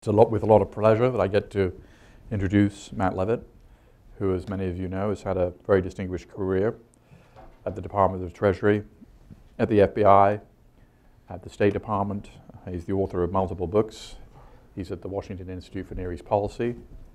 with a lot of pleasure that I get to introduce Matt Levitt, who, as many of you know, has had a very distinguished career at the Department of Treasury, at the FBI, at the State Department. He's the author of multiple books. He's at the Washington Institute for Near East Policy.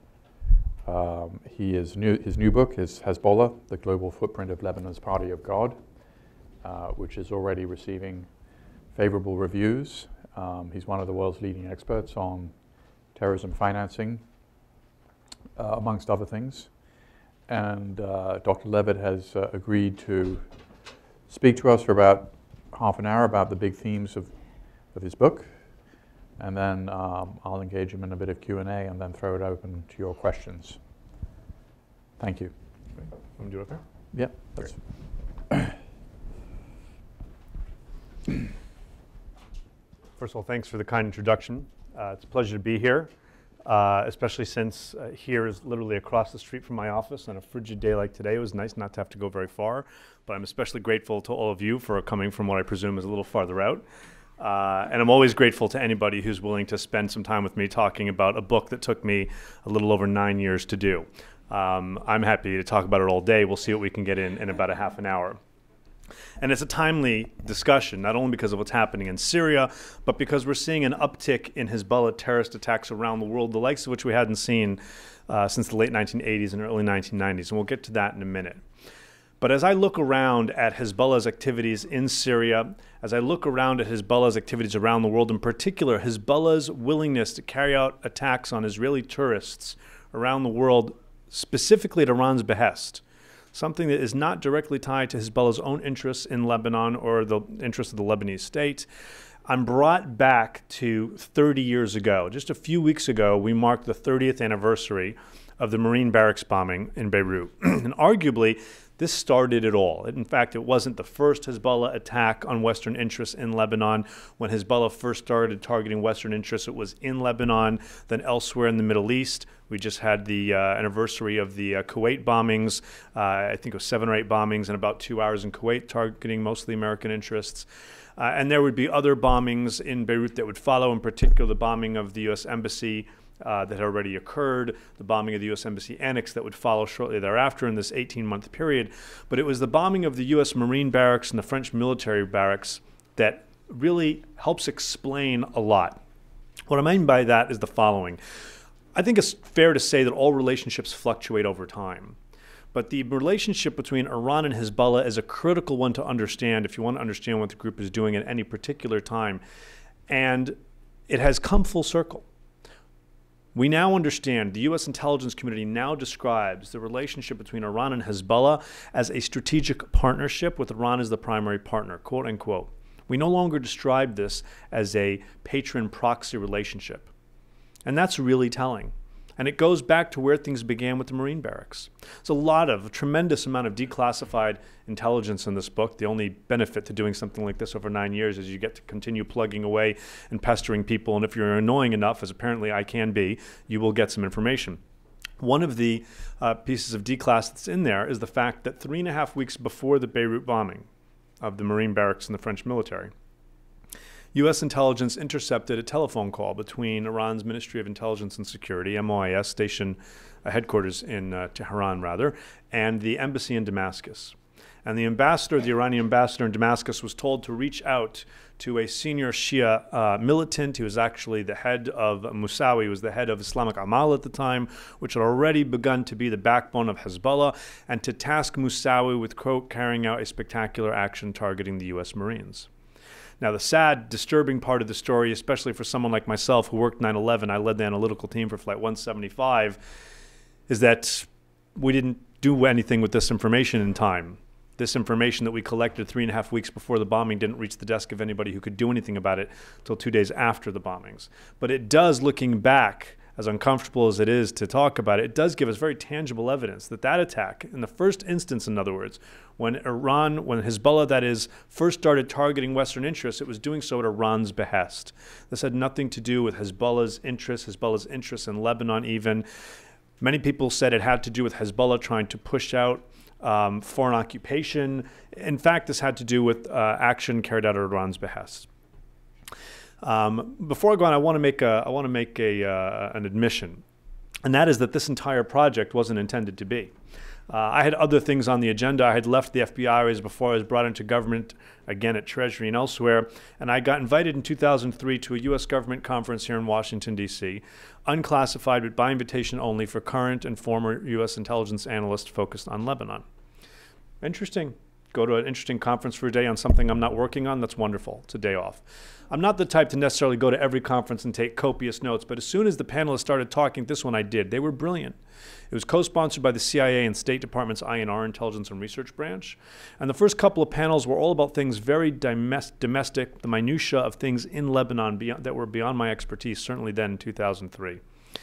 His new book is Hezbollah, The Global Footprint of Lebanon's Party of God, which is already receiving favorable reviews. He's one of the world's leading experts on terrorism financing, amongst other things. And Dr. Levitt has agreed to speak to us for about half an hour about the big themes of his book. And then I'll engage him in a bit of Q&A and then throw it open to your questions. Thank you. Want to do it there? Yeah. That's First of all, thanks for the kind introduction. It's a pleasure to be here, especially since here is literally across the street from my office. On a frigid day like today, it was nice not to have to go very far. But I'm especially grateful to all of you for coming from what I presume is a little farther out. And I'm always grateful to anybody who's willing to spend some time with me talking about a book that took me a little over 9 years to do. I'm happy to talk about it all day. We'll see what we can get in about a half an hour. And it's a timely discussion, not only because of what's happening in Syria, but because we're seeing an uptick in Hezbollah terrorist attacks around the world, the likes of which we hadn't seen since the late 1980s and early 1990s. And we'll get to that in a minute. But as I look around at Hezbollah's activities in Syria, as I look around at Hezbollah's activities around the world, in particular, Hezbollah's willingness to carry out attacks on Israeli tourists around the world, specifically at Iran's behest, something that is not directly tied to Hezbollah's own interests in Lebanon or the interests of the Lebanese state, I'm brought back to 30 years ago. Just a few weeks ago, we marked the 30th anniversary of the Marine barracks bombing in Beirut. And arguably, this started it all. In fact, it wasn't the first Hezbollah attack on Western interests in Lebanon. When Hezbollah first started targeting Western interests, it was in Lebanon, then elsewhere in the Middle East. We just had the anniversary of the Kuwait bombings. I think it was 7 or 8 bombings in about 2 hours in Kuwait, targeting mostly American interests. And there would be other bombings in Beirut that would follow, in particular the bombing of the U.S. Embassy that had already occurred, the bombing of the U.S. Embassy Annex that would follow shortly thereafter in this 18-month period. But it was the bombing of the U.S. Marine barracks and the French military barracks that really helps explain a lot. What I mean by that is the following. I think it's fair to say that all relationships fluctuate over time. But the relationship between Iran and Hezbollah is a critical one to understand if you want to understand what the group is doing at any particular time. And it has come full circle. We now understand, the U.S. intelligence community now describes the relationship between Iran and Hezbollah as a strategic partnership with Iran as the primary partner, quote unquote. We no longer describe this as a patron-proxy relationship. And that's really telling. And it goes back to where things began with the Marine barracks. There's a tremendous amount of declassified intelligence in this book. The only benefit to doing something like this over 9 years is you get to continue plugging away and pestering people. And if you're annoying enough, as apparently I can be, you will get some information. One of the pieces of declass that's in there is the fact that 3.5 weeks before the Beirut bombing of the Marine barracks and the French military, U.S. intelligence intercepted a telephone call between Iran's Ministry of Intelligence and Security, MOIS, station headquarters in Tehran, and the embassy in Damascus. And the Iranian ambassador in Damascus was told to reach out to a senior Shia militant. He was actually the head of Musawi, was the head of Islamic Amal at the time, which had already begun to be the backbone of Hezbollah, and to task Musawi with, quote, carrying out a spectacular action targeting the U.S. Marines. Now, the sad, disturbing part of the story, especially for someone like myself who worked 9/11, I led the analytical team for Flight 175, is that we didn't do anything with this information in time. This information that we collected 3.5 weeks before the bombing didn't reach the desk of anybody who could do anything about it until 2 days after the bombings. But it does, looking back, as uncomfortable as it is to talk about it, it does give us very tangible evidence that that attack, in the first instance, in other words, when Hezbollah, that is, first started targeting Western interests, it was doing so at Iran's behest. This had nothing to do with Hezbollah's interests in Lebanon even. Many people said it had to do with Hezbollah trying to push out foreign occupation. In fact, this had to do with action carried out at Iran's behest. Before I go on, I want to make an admission, and that is that this entire project wasn't intended to be. I had other things on the agenda. I had left the FBI before I was brought into government, again at Treasury and elsewhere, and I got invited in 2003 to a U.S. government conference here in Washington, D.C., unclassified but by invitation only for current and former U.S. intelligence analysts focused on Lebanon. Interesting. Go to an interesting conference for a day on something I'm not working on. That's wonderful. It's a day off. I'm not the type to necessarily go to every conference and take copious notes, but as soon as the panelists started talking, this one I did. They were brilliant. It was co-sponsored by the CIA and State Department's INR Intelligence and Research Branch. And the first couple of panels were all about things very domestic, the minutiae of things in Lebanon that were beyond my expertise, certainly then in 2003.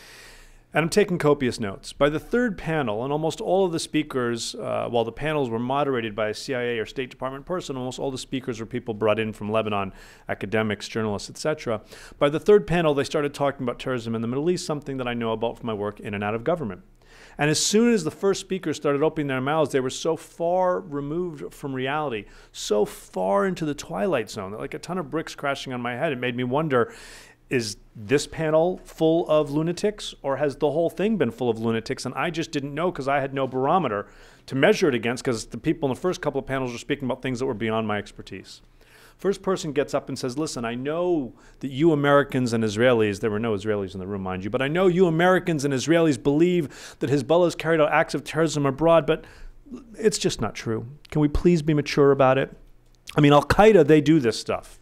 And I'm taking copious notes. By the third panel, and almost all of the speakers, while the panels were moderated by a CIA or State Department person, almost all the speakers were people brought in from Lebanon, academics, journalists, etc. By the third panel, they started talking about terrorism in the Middle East, something that I know about from my work in and out of government. And as soon as the first speakers started opening their mouths, they were so far removed from reality, so far into the twilight zone, like a ton of bricks crashing on my head. It made me wonder, is this panel full of lunatics, or has the whole thing been full of lunatics? And I just didn't know because I had no barometer to measure it against, because the people in the first couple of panels were speaking about things that were beyond my expertise. First person gets up and says, listen, I know that you Americans and Israelis, there were no Israelis in the room, mind you, but I know you Americans and Israelis believe that Hezbollah has carried out acts of terrorism abroad, but it's just not true. Can we please be mature about it? I mean, Al-Qaeda, they do this stuff.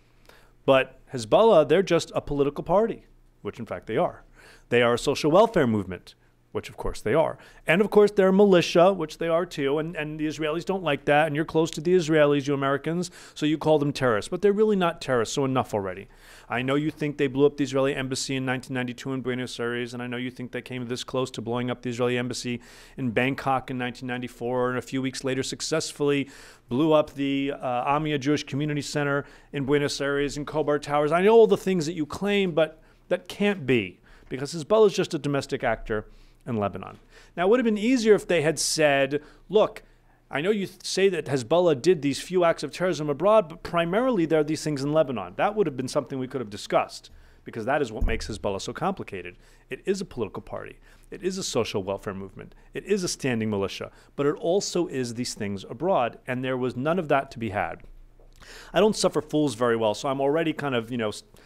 But Hezbollah, they're just a political party, which in fact they are. They are a social welfare movement, which of course they are. And of course they're a militia, which they are too, and the Israelis don't like that, and you're close to the Israelis, you Americans, so you call them terrorists. But they're really not terrorists, so enough already. I know you think they blew up the Israeli embassy in 1992 in Buenos Aires, and I know you think they came this close to blowing up the Israeli embassy in Bangkok in 1994, and a few weeks later successfully blew up the Amia Jewish Community Center in Buenos Aires and Khobar Towers. I know all the things that you claim, but that can't be, because Hezbollah is just a domestic actor in Lebanon. Now, it would have been easier if they had said, look, I know you say that Hezbollah did these few acts of terrorism abroad, but primarily there are these things in Lebanon. That would have been something we could have discussed, because that is what makes Hezbollah so complicated. It is a political party. It is a social welfare movement. It is a standing militia, but it also is these things abroad, and there was none of that to be had. I don't suffer fools very well, so I'm already kind of,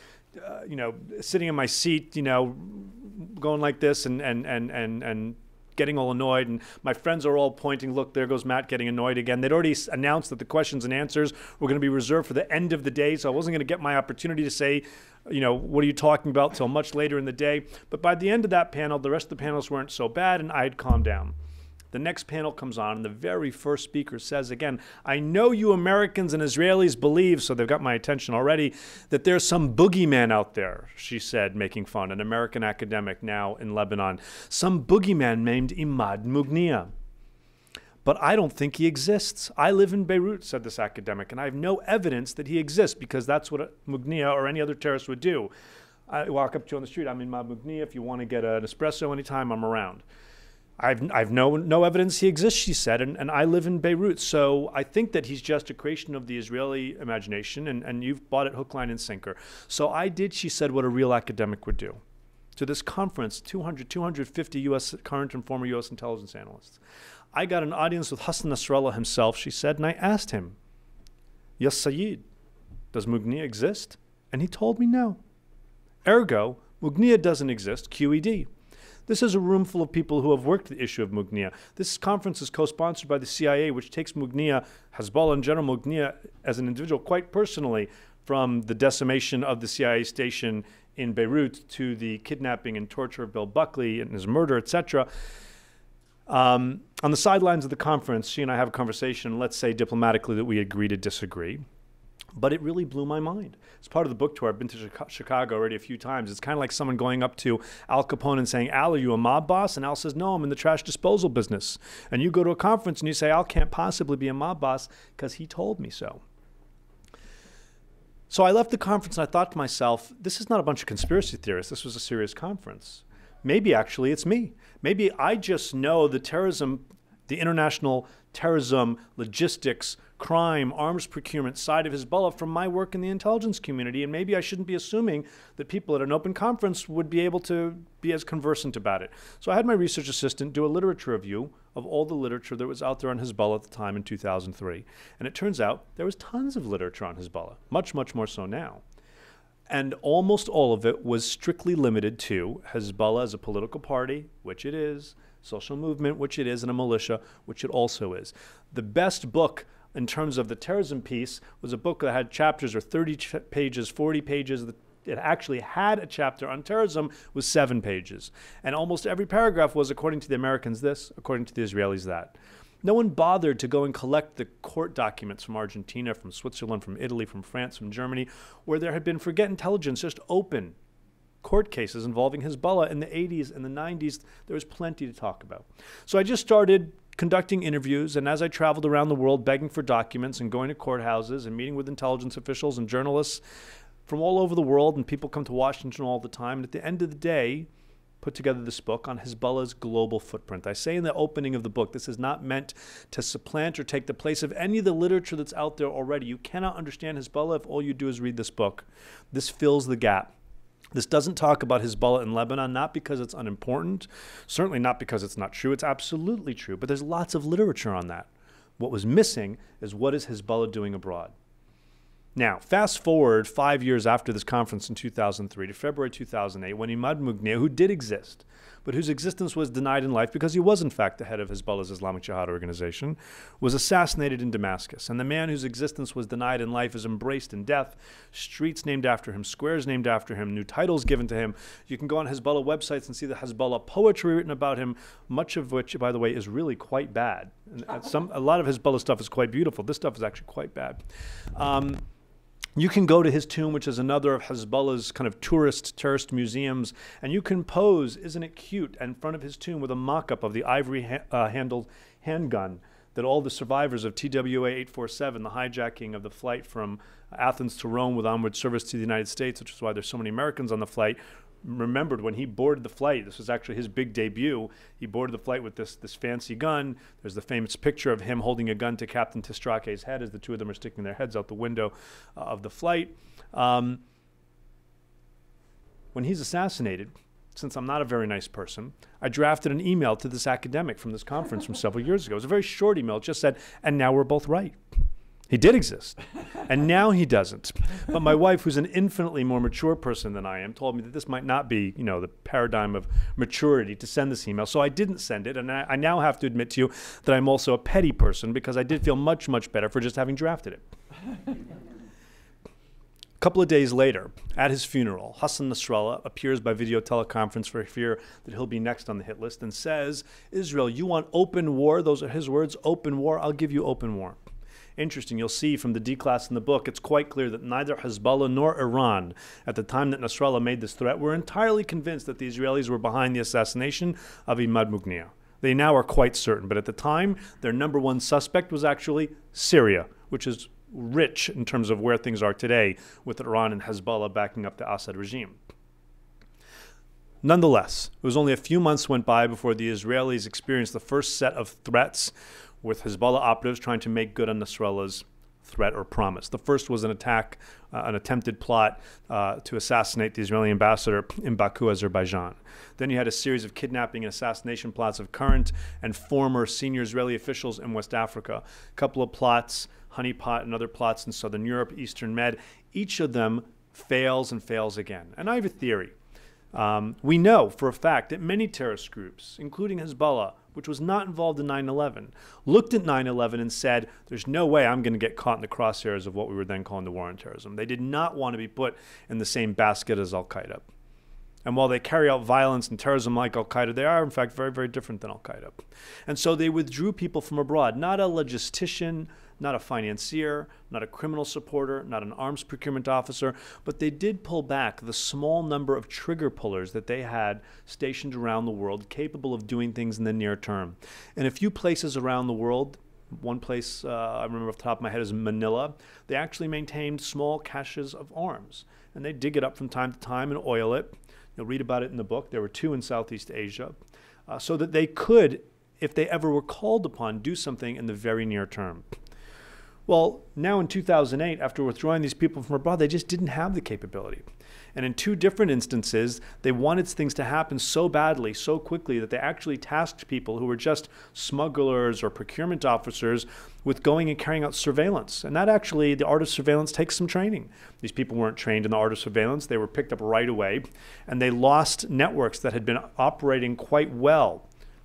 sitting in my seat, going like this and getting all annoyed, and my friends are all pointing, look, there goes Matt getting annoyed again. They'd already announced that the questions and answers were going to be reserved for the end of the day, so I wasn't going to get my opportunity to say, what are you talking about, till much later in the day. But by the end of that panel, the rest of the panels weren't so bad, and I had calmed down. The next panel comes on, and the very first speaker says again, I know you Americans and Israelis believe, so they've got my attention already, that there's some boogeyman out there, she said, making fun, an American academic now in Lebanon. Some boogeyman named Imad Mughniyeh. But I don't think he exists. I live in Beirut, said this academic, and I have no evidence that he exists, because that's what Mughniyeh or any other terrorist would do. I walk up to you on the street, I'm Imad Mughniyeh. If you want to get an espresso anytime, I'm around. I've no evidence he exists, she said, and I live in Beirut. So I think that he's just a creation of the Israeli imagination, and you've bought it hook, line, and sinker. So I did, she said, what a real academic would do. To this conference, 250 U.S. current and former U.S. intelligence analysts. I got an audience with Hassan Nasrallah himself, she said, and I asked him, Yes, Sayyid, does Mughniyeh exist? And he told me no. Ergo, Mughniyeh doesn't exist, QED. This is a room full of people who have worked the issue of Mughniyeh. This conference is co-sponsored by the CIA, which takes Mughniyeh, Hezbollah in general, Mughniyeh as an individual quite personally, from the decimation of the CIA station in Beirut to the kidnapping and torture of Bill Buckley and his murder, etc. On the sidelines of the conference, she and I have a conversation, let's say diplomatically that we agree to disagree. But it really blew my mind. It's part of the book tour. I've been to Chicago already a few times. It's kind of like someone going up to Al Capone and saying, Al, are you a mob boss? And Al says, no, I'm in the trash disposal business. And you go to a conference and you say, Al can't possibly be a mob boss because he told me so. So I left the conference and I thought to myself, this is not a bunch of conspiracy theorists. This was a serious conference. Maybe actually it's me. Maybe I just know the terrorism, the international terrorism, logistics, crime, arms procurement side of Hezbollah from my work in the intelligence community, and maybe I shouldn't be assuming that people at an open conference would be able to be as conversant about it. So I had my research assistant do a literature review of all the literature that was out there on Hezbollah at the time in 2003. And it turns out there was tons of literature on Hezbollah, much, much more so now. And almost all of it was strictly limited to Hezbollah as a political party, which it is, social movement, which it is, and a militia, which it also is. The best book in terms of the terrorism piece was a book that had chapters or 30 pages, 40 pages. It actually had a chapter on terrorism with 7 pages. And almost every paragraph was, according to the Americans, this, according to the Israelis, that. No one bothered to go and collect the court documents from Argentina, from Switzerland, from Italy, from France, from Germany, where there had been, forget intelligence, just open court cases involving Hezbollah in the 80s and the 90s. There was plenty to talk about. So I just started conducting interviews, and as I traveled around the world begging for documents and going to courthouses and meeting with intelligence officials and journalists from all over the world, and people come to Washington all the time, and at the end of the day, put together this book on Hezbollah's global footprint. I say in the opening of the book, this is not meant to supplant or take the place of any of the literature that's out there already. You cannot understand Hezbollah if all you do is read this book. This fills the gap. This doesn't talk about Hezbollah in Lebanon, not because it's unimportant, certainly not because it's not true. It's absolutely true, but there's lots of literature on that. What was missing is what is Hezbollah doing abroad? Now, fast forward 5 years after this conference in 2003 to February 2008, when Imad Mughniyeh, who did exist, but whose existence was denied in life because he was in fact the head of Hezbollah's Islamic Jihad organization, was assassinated in Damascus. And the man whose existence was denied in life is embraced in death. Streets named after him, squares named after him, new titles given to him. You can go on Hezbollah websites and see the Hezbollah poetry written about him, much of which, by the way, is really quite bad. And a lot of Hezbollah stuff is quite beautiful. This stuff is actually quite bad. You can go to his tomb, which is another of Hezbollah's kind of tourist museums, and you can pose, isn't it cute, in front of his tomb with a mock-up of the ivory-handled handgun that all the survivors of TWA 847, the hijacking of the flight from Athens to Rome with onward service to the United States, which is why there's so many Americans on the flight, remembered when he boarded the flight. This was actually his big debut. He boarded the flight with this fancy gun. There's the famous picture of him holding a gun to Captain Tistrake's head as the two of them are sticking their heads out the window of the flight. When he's assassinated, since I'm not a very nice person, I drafted an email to this academic from this conference from several years ago. It was a very short email. It just said, and now we're both right. He did exist, and now he doesn't. But my wife, who's an infinitely more mature person than I am, told me that this might not be, the paradigm of maturity to send this email. So I didn't send it, and I now have to admit to you that I'm also a petty person because I did feel much, much better for just having drafted it. A couple of days later, at his funeral, Hassan Nasrallah appears by video teleconference for fear that he'll be next on the hit list and says, Israel, you want open war? Those are his words, open war. I'll give you open war. Interesting, you'll see from the declass in the book, it's quite clear that neither Hezbollah nor Iran, at the time that Nasrallah made this threat, were entirely convinced that the Israelis were behind the assassination of Imad Mughniyeh. They now are quite certain, but at the time, their number one suspect was actually Syria, which is rich in terms of where things are today, with Iran and Hezbollah backing up the Assad regime. Nonetheless, it was only a few months went by before the Israelis experienced the first set of threats with Hezbollah operatives trying to make good on Nasrallah's threat or promise. The first was an attack, an attempted plot to assassinate the Israeli ambassador in Baku, Azerbaijan. Then you had a series of kidnapping and assassination plots of current and former senior Israeli officials in West Africa. A couple of plots, honeypot and other plots in Southern Europe, Eastern Med. Each of them fails and fails again. And I have a theory. We know for a fact that many terrorist groups, including Hezbollah, which was not involved in 9/11, looked at 9/11 and said, there's no way I'm going to get caught in the crosshairs of what we were then calling the war on terrorism. They did not want to be put in the same basket as al-Qaeda. And while they carry out violence and terrorism like al-Qaeda, they are in fact very, very different than al-Qaeda. And so they withdrew people from abroad, not a logistician, not a financier, not a criminal supporter, not an arms procurement officer, but they did pull back the small number of trigger pullers that they had stationed around the world capable of doing things in the near term. In a few places around the world, one place I remember off the top of my head is Manila, they actually maintained small caches of arms. And they dig it up from time to time and oil it. You'll read about it in the book. There were 2 in Southeast Asia, so that they could, if they ever were called upon, do something in the very near term. Well, now in 2008, after withdrawing these people from abroad, they just didn't have the capability. And in two different instances, they wanted things to happen so badly, so quickly, that they actually tasked people who were just smugglers or procurement officers with going and carrying out surveillance. And that actually, the art of surveillance takes some training. These people weren't trained in the art of surveillance. They were picked up right away, and they lost networks that had been operating quite well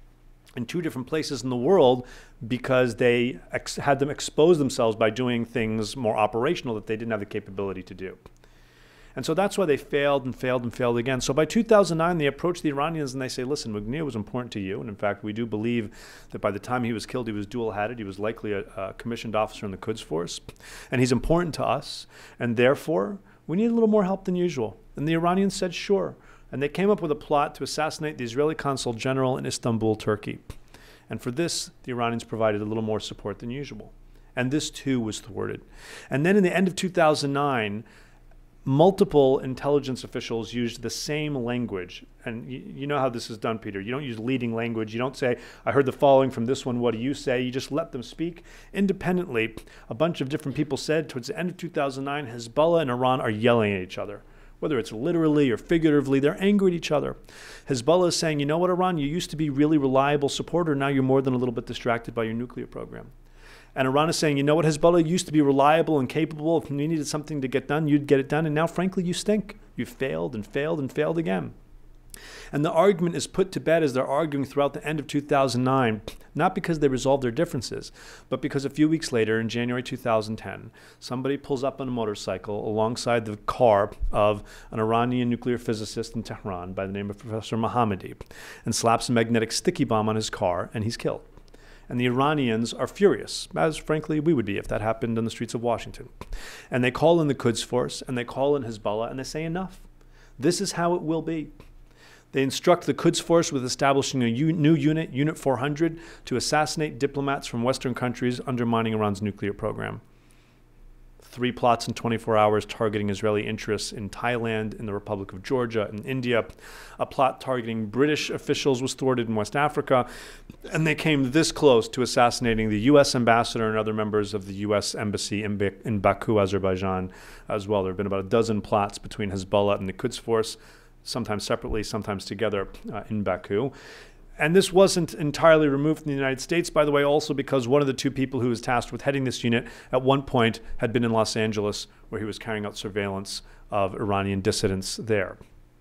in two different places in the world because they had them expose themselves by doing things more operational that they didn't have the capability to do. And so that's why they failed and failed and failed again. So by 2009, they approached the Iranians and they say, listen, Mugniya was important to you. And in fact, we do believe that by the time he was killed, he was dual-hatted. He was likely a commissioned officer in the Quds Force. And he's important to us. And therefore, we need a little more help than usual. And the Iranians said, sure. And they came up with a plot to assassinate the Israeli consul general in Istanbul, Turkey. And for this, the Iranians provided a little more support than usual. And this too was thwarted. And then in the end of 2009, multiple intelligence officials used the same language. And you know how this is done, Peter. You don't use leading language. You don't say, I heard the following from this one, what do you say? You just let them speak independently. A bunch of different people said towards the end of 2009, Hezbollah and Iran are yelling at each other. Whether it's literally or figuratively, they're angry at each other. Hezbollah is saying, you know what, Iran, you used to be really reliable supporter. Now you're more than a little bit distracted by your nuclear program. And Iran is saying, you know what, Hezbollah used to be reliable and capable. If you needed something to get done, you'd get it done. And now, frankly, you stink. You failed and failed and failed again. And the argument is put to bed as they're arguing throughout the end of 2009, not because they resolved their differences, but because a few weeks later, in January 2010, somebody pulls up on a motorcycle alongside the car of an Iranian nuclear physicist in Tehran by the name of Professor Mohammadi and slaps a magnetic sticky bomb on his car, and he's killed. And the Iranians are furious, as frankly we would be if that happened on the streets of Washington. And they call in the Quds Force, and they call in Hezbollah, and they say enough. This is how it will be. They instruct the Quds Force with establishing a new unit, Unit 400, to assassinate diplomats from Western countries undermining Iran's nuclear program. 3 plots in 24 hours targeting Israeli interests in Thailand, in the Republic of Georgia, in India. A plot targeting British officials was thwarted in West Africa. And they came this close to assassinating the U.S. ambassador and other members of the U.S. embassy in Baku, Azerbaijan as well. There have been about a dozen plots between Hezbollah and the Quds Force, sometimes separately, sometimes together in Baku. And this wasn't entirely removed from the United States, by the way, also because one of the two people who was tasked with heading this unit at one point had been in Los Angeles, where he was carrying out surveillance of Iranian dissidents there.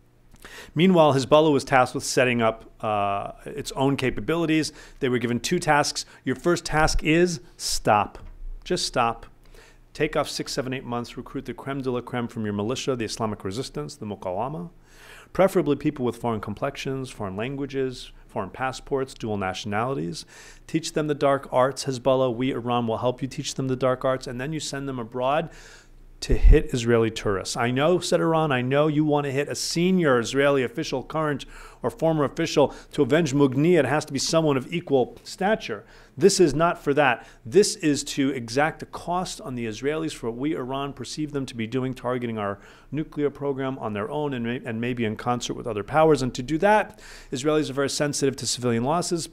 Meanwhile, Hezbollah was tasked with setting up its own capabilities. They were given 2 tasks. Your first task is stop. Just stop. Take off 6, 7, 8 months, recruit the creme de la creme from your militia, the Islamic resistance, the Muqawama. Preferably people with foreign complexions, foreign languages, foreign passports, dual nationalities. Teach them the dark arts. Hezbollah, we, Iran, will help you teach them the dark arts. And then you send them abroad to hit Israeli tourists. I know, said Iran, I know you want to hit a senior Israeli official, current or former official, to avenge Mugniya. It has to be someone of equal stature. This is not for that. This is to exact a cost on the Israelis for what we, Iran, perceive them to be doing, targeting our nuclear program on their own and maybe in concert with other powers. And to do that, Israelis are very sensitive to civilian losses,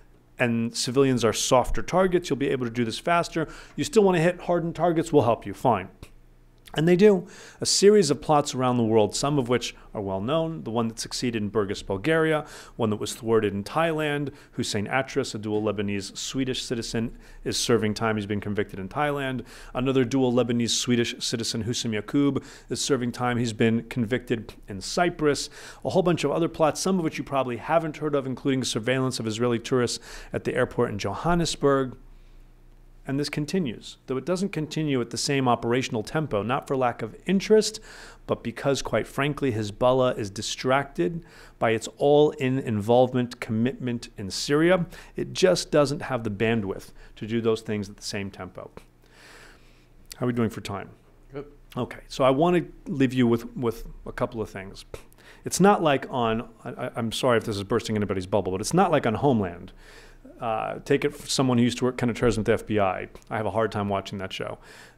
and civilians are softer targets. You'll be able to do this faster. You still want to hit hardened targets, we'll help you, fine. And they do. A series of plots around the world, some of which are well known. The one that succeeded in Burgas, Bulgaria, one that was thwarted in Thailand. Hussein Atras, a dual Lebanese-Swedish citizen, is serving time. He's been convicted in Thailand. Another dual Lebanese-Swedish citizen, Hussein Yaqub, is serving time. He's been convicted in Cyprus. A whole bunch of other plots, some of which you probably haven't heard of, including surveillance of Israeli tourists at the airport in Johannesburg. And this continues, though it doesn't continue at the same operational tempo, not for lack of interest, but because, quite frankly, Hezbollah is distracted by its all-in involvement, commitment in Syria. It just doesn't have the bandwidth to do those things at the same tempo. How are we doing for time? Good. Okay, so I want to leave you with a couple of things. It's not like on, I'm sorry if this is bursting anybody's bubble, but it's not like on Homeland. Take it from someone who used to work counterterrorism with the FBI. I have a hard time watching that show.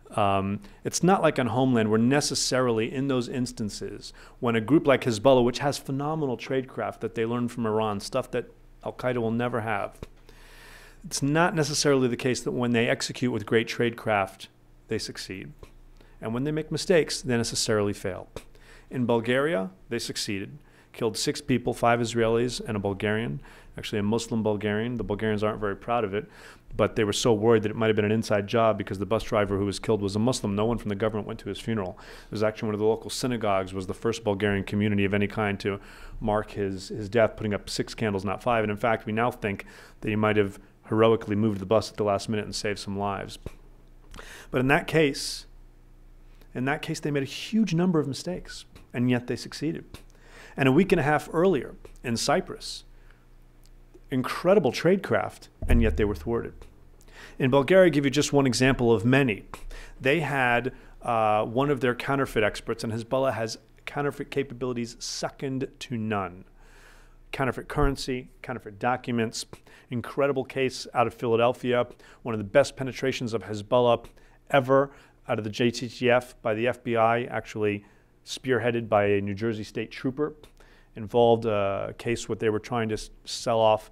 It's not like on Homeland where necessarily in those instances when a group like Hezbollah, which has phenomenal tradecraft that they learned from Iran, stuff that Al-Qaeda will never have, it's not necessarily the case that when they execute with great tradecraft, they succeed. And when they make mistakes, they necessarily fail. In Bulgaria, they succeeded. Killed 6 people, 5 Israelis and a Bulgarian, actually a Muslim Bulgarian. The Bulgarians aren't very proud of it, but they were so worried that it might have been an inside job because the bus driver who was killed was a Muslim. No one from the government went to his funeral. It was actually one of the local synagogues, was the first Bulgarian community of any kind to mark his death, putting up 6 candles, not 5. And in fact, we now think that he might have heroically moved the bus at the last minute and saved some lives. But in that case, they made a huge number of mistakes, and yet they succeeded. And a week and a half earlier in Cyprus, incredible tradecraft, and yet they were thwarted. In Bulgaria, I'll give you just one example of many. They had one of their counterfeit experts, and Hezbollah has counterfeit capabilities second to none. Counterfeit currency, counterfeit documents, incredible case out of Philadelphia, one of the best penetrations of Hezbollah ever out of the JTTF by the FBI, actually spearheaded by a New Jersey state trooper, involved a case where they were trying to sell off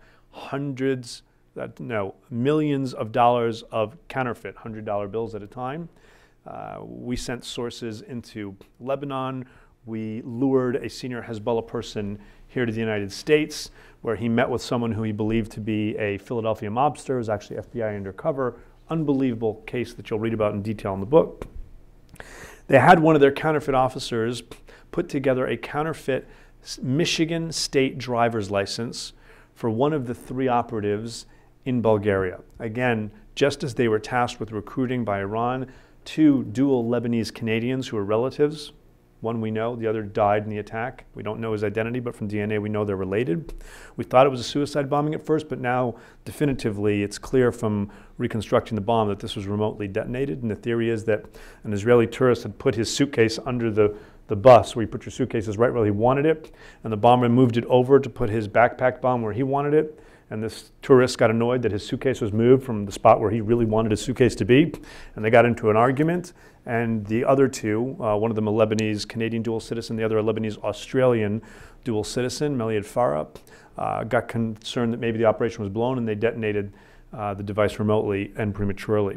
millions of dollars of counterfeit $100 bills at a time. We sent sources into Lebanon. We lured a senior Hezbollah person here to the United States, where he met with someone who he believed to be a Philadelphia mobster. It was actually FBI undercover. Unbelievable case that you'll read about in detail in the book. They had one of their counterfeit officers put together a counterfeit Michigan state driver's license for one of the 3 operatives in Bulgaria. Again, just as they were tasked with recruiting by Iran 2 dual Lebanese Canadians who were relatives. One we know, the other died in the attack. We don't know his identity, but from DNA we know they're related. We thought it was a suicide bombing at first, but now definitively it's clear from reconstructing the bomb that this was remotely detonated. And the theory is that an Israeli tourist had put his suitcase under the bus, where you put your suitcases right where he wanted it, and the bomber moved it over to put his backpack bomb where he wanted it. And this tourist got annoyed that his suitcase was moved from the spot where he really wanted his suitcase to be. And they got into an argument. And the other 2, one of them a Lebanese Canadian dual citizen, the other a Lebanese Australian dual citizen, Meliad Farah, got concerned that maybe the operation was blown, and they detonated the device remotely and prematurely.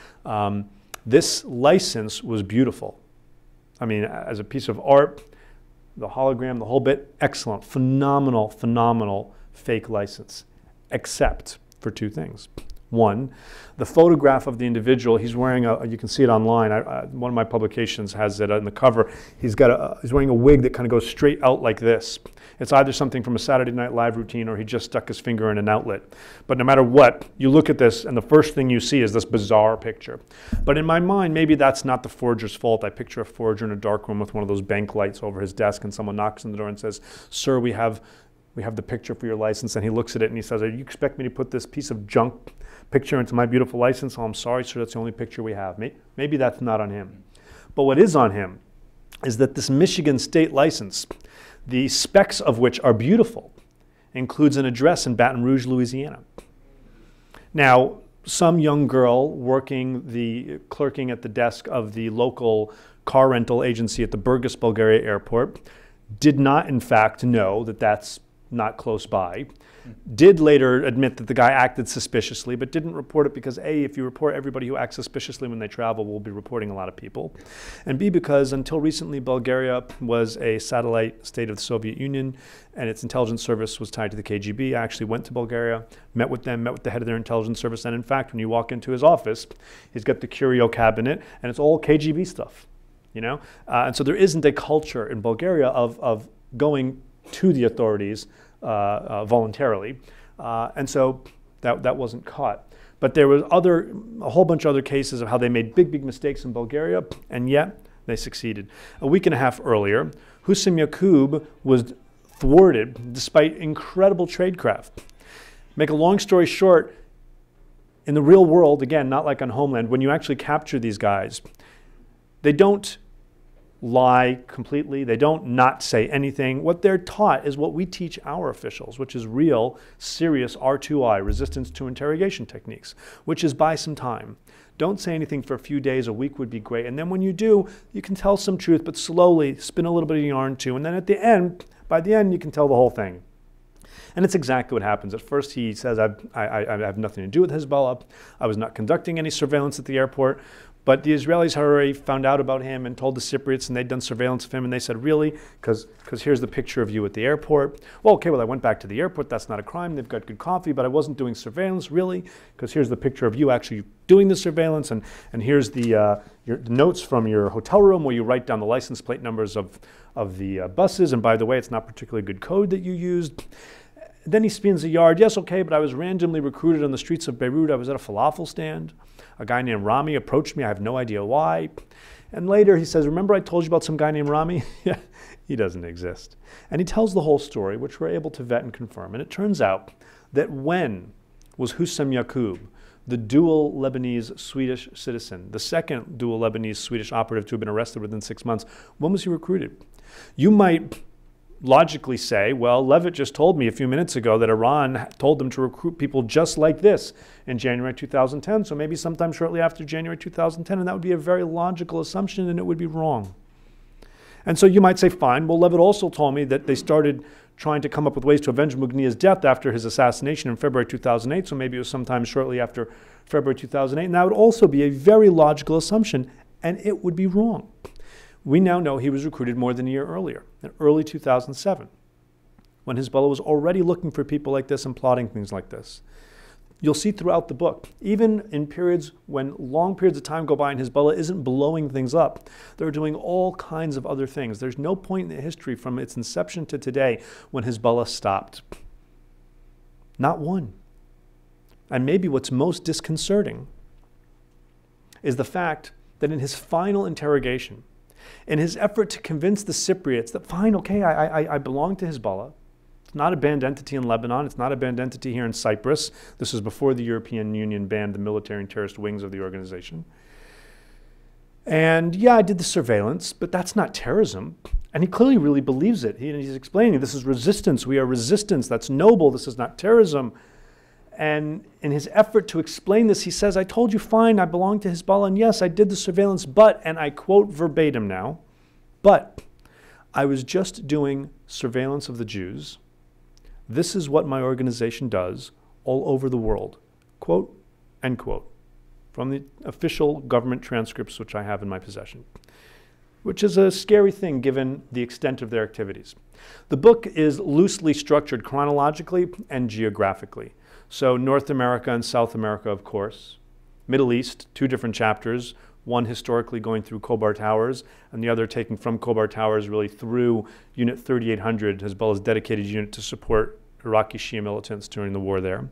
This license was beautiful. I mean, as a piece of art, the hologram, the whole bit, excellent, phenomenal, phenomenal fake license. Except for 2 things. One, the photograph of the individual, he's wearing you can see it online, one of my publications has it on the cover, he's wearing a wig that kind of goes straight out like this. It's either something from a Saturday Night Live routine or he just stuck his finger in an outlet. But no matter what, you look at this and the first thing you see is this bizarre picture. But in my mind, maybe that's not the forger's fault. I picture a forger in a dark room with one of those bank lights over his desk, and someone knocks on the door and says, "Sir, we have the picture for your license," and he looks at it and he says, "You expect me to put this piece of junk picture into my beautiful license? Oh, I'm sorry, sir, that's the only picture we have." Maybe that's not on him. But what is on him is that this Michigan state license, the specs of which are beautiful, includes an address in Baton Rouge, Louisiana. Now, some young girl clerking at the desk of the local car rental agency at the Burgas, Bulgaria airport did not, in fact, know that that's not close by, did later admit that the guy acted suspiciously, but didn't report it because A, if you report everybody who acts suspiciously when they travel, we'll be reporting a lot of people, and B, because until recently Bulgaria was a satellite state of the Soviet Union and its intelligence service was tied to the KGB. I actually went to Bulgaria, met with them, met with the head of their intelligence service, and in fact, when you walk into his office, he's got the curio cabinet and it's all KGB stuff, you know? And so there isn't a culture in Bulgaria of going to the authorities voluntarily, and so that wasn't caught. But there was a whole bunch of other cases of how they made big mistakes in Bulgaria, and yet they succeeded. A week and a half earlier, Hussein Yaqub was thwarted despite incredible tradecraft. Make a long story short, in the real world, again, not like on Homeland, when you actually capture these guys, they don't lie completely. They don't not say anything. What they're taught is what we teach our officials, which is real, serious R2I, resistance to interrogation techniques, which is buy some time. Don't say anything for a few days. A week would be great. And then when you do, you can tell some truth, but slowly spin a little bit of yarn too. And then at the end, by the end, you can tell the whole thing. And it's exactly what happens. At first he says, I have nothing to do with Hezbollah. I was not conducting any surveillance at the airport. But the Israelis had already found out about him and told the Cypriots, and they'd done surveillance of him, and they said, really? Because here's the picture of you at the airport. Well, okay, I went back to the airport. That's not a crime. They've got good coffee, but I wasn't doing surveillance, really? Because here's the picture of you actually doing the surveillance, and here's the notes from your hotel room where you write down the license plate numbers of the buses, and by the way, it's not particularly good code that you used. Then he spins a yard. Yes, okay, but I was randomly recruited on the streets of Beirut. I was at a falafel stand. A guy named Rami approached me. I have no idea why. And later he says, remember I told you about some guy named Rami? Yeah, he doesn't exist. And he tells the whole story, which we're able to vet and confirm. And it turns out that when was Hussam Yaqub, the dual Lebanese-Swedish citizen, the second dual Lebanese-Swedish operative to have been arrested within 6 months, when was he recruited? You might logically say, well, Levitt just told me a few minutes ago that Iran told them to recruit people just like this in January 2010, so maybe sometime shortly after January 2010, and that would be a very logical assumption, and it would be wrong. And so you might say, fine, well, Levitt also told me that they started trying to come up with ways to avenge Mughniya's death after his assassination in February 2008, so maybe it was sometime shortly after February 2008, and that would also be a very logical assumption, and it would be wrong. We now know he was recruited more than a year earlier, in early 2007, when Hezbollah was already looking for people like this and plotting things like this. You'll see throughout the book, even in periods when long periods of time go by and Hezbollah isn't blowing things up, they're doing all kinds of other things. There's no point in the history from its inception to today when Hezbollah stopped. Not one. And maybe what's most disconcerting is the fact that in his final interrogation, in his effort to convince the Cypriots that, fine, okay, I belong to Hezbollah. It's not a banned entity in Lebanon. It's not a banned entity here in Cyprus. This is before the European Union banned the military and terrorist wings of the organization. And yeah, I did the surveillance, but that's not terrorism. And he clearly really believes it. He's explaining this is resistance. We are resistance. That's noble. This is not terrorism. And in his effort to explain this, he says, I told you, fine, I belong to Hezbollah, and yes, I did the surveillance, but, and I quote verbatim now, but I was just doing surveillance of the Jews. This is what my organization does all over the world. Quote, end quote, from the official government transcripts which I have in my possession, which is a scary thing given the extent of their activities. The book is loosely structured chronologically and geographically. So North America and South America, of course. Middle East, 2 different chapters, one historically going through Khobar Towers, and the other taking from Khobar Towers really through Unit 3800, Hezbollah's dedicated unit to support Iraqi Shia militants during the war there.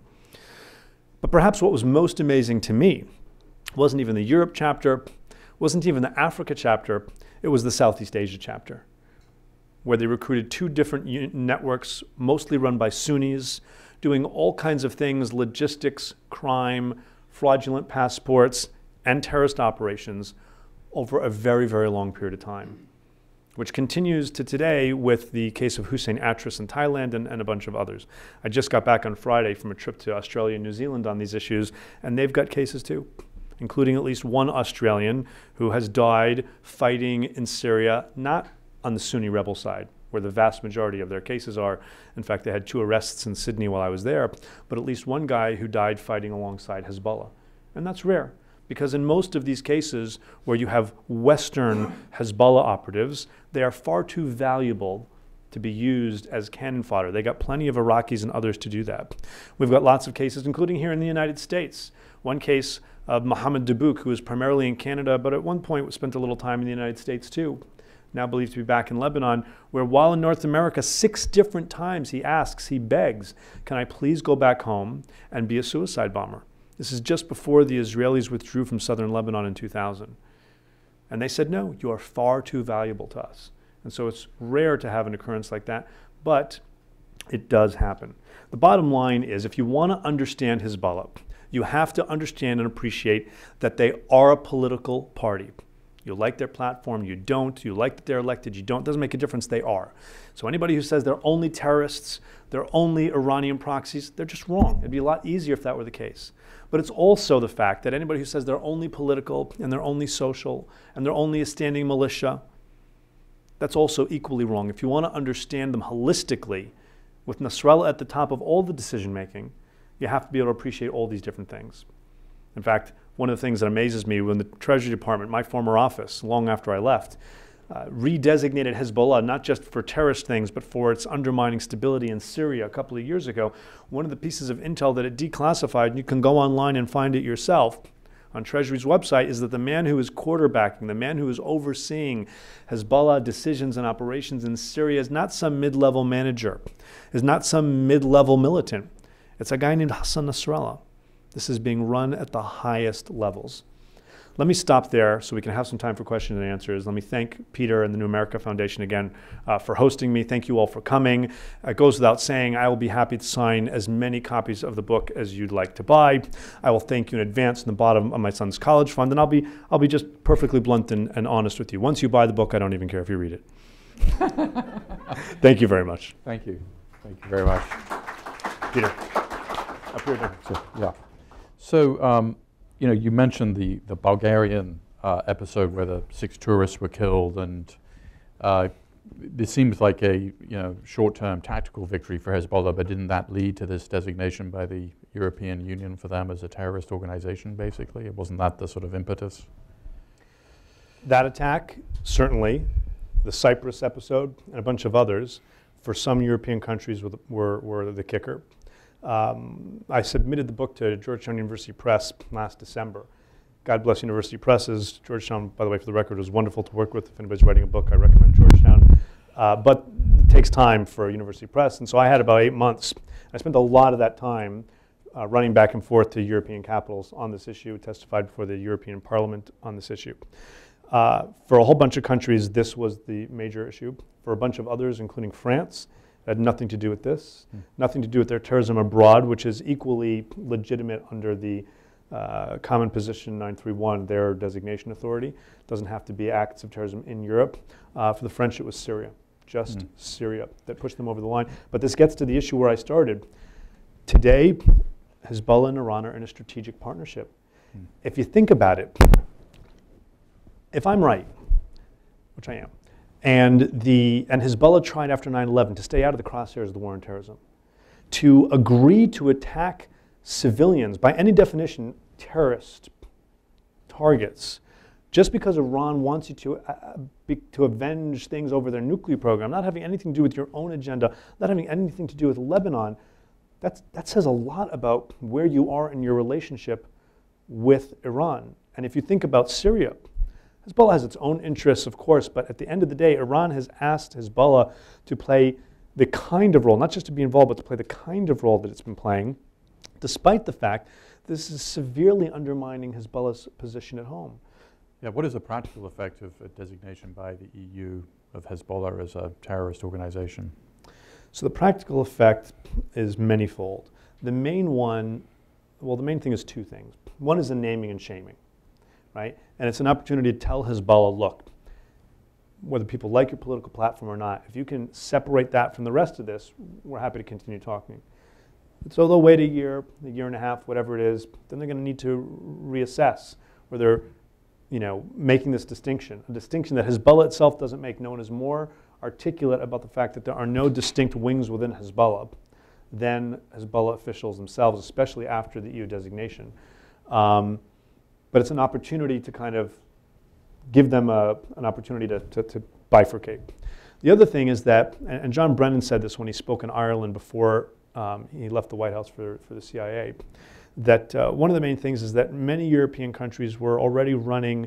But perhaps what was most amazing to me wasn't even the Europe chapter, wasn't even the Africa chapter, it was the Southeast Asia chapter, where they recruited 2 different networks, mostly run by Sunnis, doing all kinds of things, logistics, crime, fraudulent passports, and terrorist operations over a very, very long period of time, which continues to today with the case of Hussein Atras in Thailand and a bunch of others. I just got back on Friday from a trip to Australia and New Zealand on these issues, and they've got cases too, including at least one Australian who has died fighting in Syria, not on the Sunni rebel side, where the vast majority of their cases are. In fact, they had 2 arrests in Sydney while I was there, but at least one guy who died fighting alongside Hezbollah. And that's rare, because in most of these cases where you have Western Hezbollah operatives, they are far too valuable to be used as cannon fodder. They got plenty of Iraqis and others to do that. We've got lots of cases, including here in the United States. One case of Mohammed Dabouk, who was primarily in Canada, but at one point spent a little time in the United States too, now believed to be back in Lebanon, where while in North America 6 different times he asks, he begs, can I please go back home and be a suicide bomber? This is just before the Israelis withdrew from southern Lebanon in 2000. And they said, no, you are far too valuable to us. And so it's rare to have an occurrence like that, but it does happen. The bottom line is, if you want to understand Hezbollah, you have to understand and appreciate that they are a political party. You like their platform, you don't. You like that they're elected, you don't. It doesn't make a difference, they are. So anybody who says they're only terrorists, they're only Iranian proxies, they're just wrong. It'd be a lot easier if that were the case. But it's also the fact that anybody who says they're only political and they're only social and they're only a standing militia, that's also equally wrong. If you want to understand them holistically, with Nasrallah at the top of all the decision making, you have to be able to appreciate all these different things. In fact, one of the things that amazes me when the Treasury Department, my former office, long after I left, redesignated Hezbollah not just for terrorist things, but for its undermining stability in Syria a couple of years ago. One of the pieces of intel that it declassified, and you can go online and find it yourself on Treasury's website, is that the man who is quarterbacking, the man who is overseeing Hezbollah decisions and operations in Syria is not some mid-level manager, is not some mid-level militant. It's a guy named Hassan Nasrallah. This is being run at the highest levels. Let me stop there so we can have some time for questions and answers. Let me thank Peter and the New America Foundation again for hosting me. Thank you all for coming. It goes without saying, I will be happy to sign as many copies of the book as you'd like to buy. I will thank you in advance in the bottom of my son's college fund, and I'll be just perfectly blunt and honest with you. Once you buy the book, I don't even care if you read it. Thank you very much. Thank you. Thank you very much. Peter, up here. Yeah. So, you mentioned the Bulgarian episode where the 6 tourists were killed, and this seems like a short-term tactical victory for Hezbollah, but didn't that lead to this designation by the European Union for them as a terrorist organization, basically? Wasn't that the sort of impetus? That attack, certainly, the Cyprus episode, and a bunch of others, for some European countries were the kicker. I submitted the book to Georgetown University Press last December. God bless University Presses. Georgetown, by the way, for the record, was wonderful to work with. If anybody's writing a book, I recommend Georgetown. But it takes time for a university press, and so I had about 8 months. I spent a lot of that time running back and forth to European capitals on this issue, testified before the European Parliament on this issue. For a whole bunch of countries, this was the major issue. For a bunch of others, including France, it had nothing to do with this, nothing to do with their terrorism abroad, which is equally legitimate under the Common Position 931, their designation authority. It doesn't have to be acts of terrorism in Europe. For the French, it was Syria, just Syria, that pushed them over the line. But this gets to the issue where I started. Today, Hezbollah and Iran are in a strategic partnership. If you think about it, if I'm right, which I am, and Hezbollah tried after 9/11 to stay out of the crosshairs of the war on terrorism, to agree to attack civilians, by any definition, terrorist targets, just because Iran wants you to avenge things over their nuclear program, not having anything to do with your own agenda, not having anything to do with Lebanon, that says a lot about where you are in your relationship with Iran. And if you think about Syria, Hezbollah has its own interests, of course, but at the end of the day, Iran has asked Hezbollah to play the kind of role, not just to be involved, but to play the kind of role that it's been playing, despite the fact this is severely undermining Hezbollah's position at home. Yeah, what is the practical effect of a designation by the EU of Hezbollah as a terrorist organization? So the practical effect is manifold. The main thing is 2 things. One is the naming and shaming, right? And it's an opportunity to tell Hezbollah, look, whether people like your political platform or not, if you can separate that from the rest of this, we're happy to continue talking. So they'll wait a year and a half, whatever it is, then they're going to need to reassess whether making this distinction, a distinction that Hezbollah itself doesn't make. No one is more articulate about the fact that there are no distinct wings within Hezbollah than Hezbollah officials themselves, especially after the EU designation. But it's an opportunity to kind of give them an opportunity to bifurcate. The other thing is that, and John Brennan said this when he spoke in Ireland before he left the White House for the CIA, that one of the main things is that many European countries were already running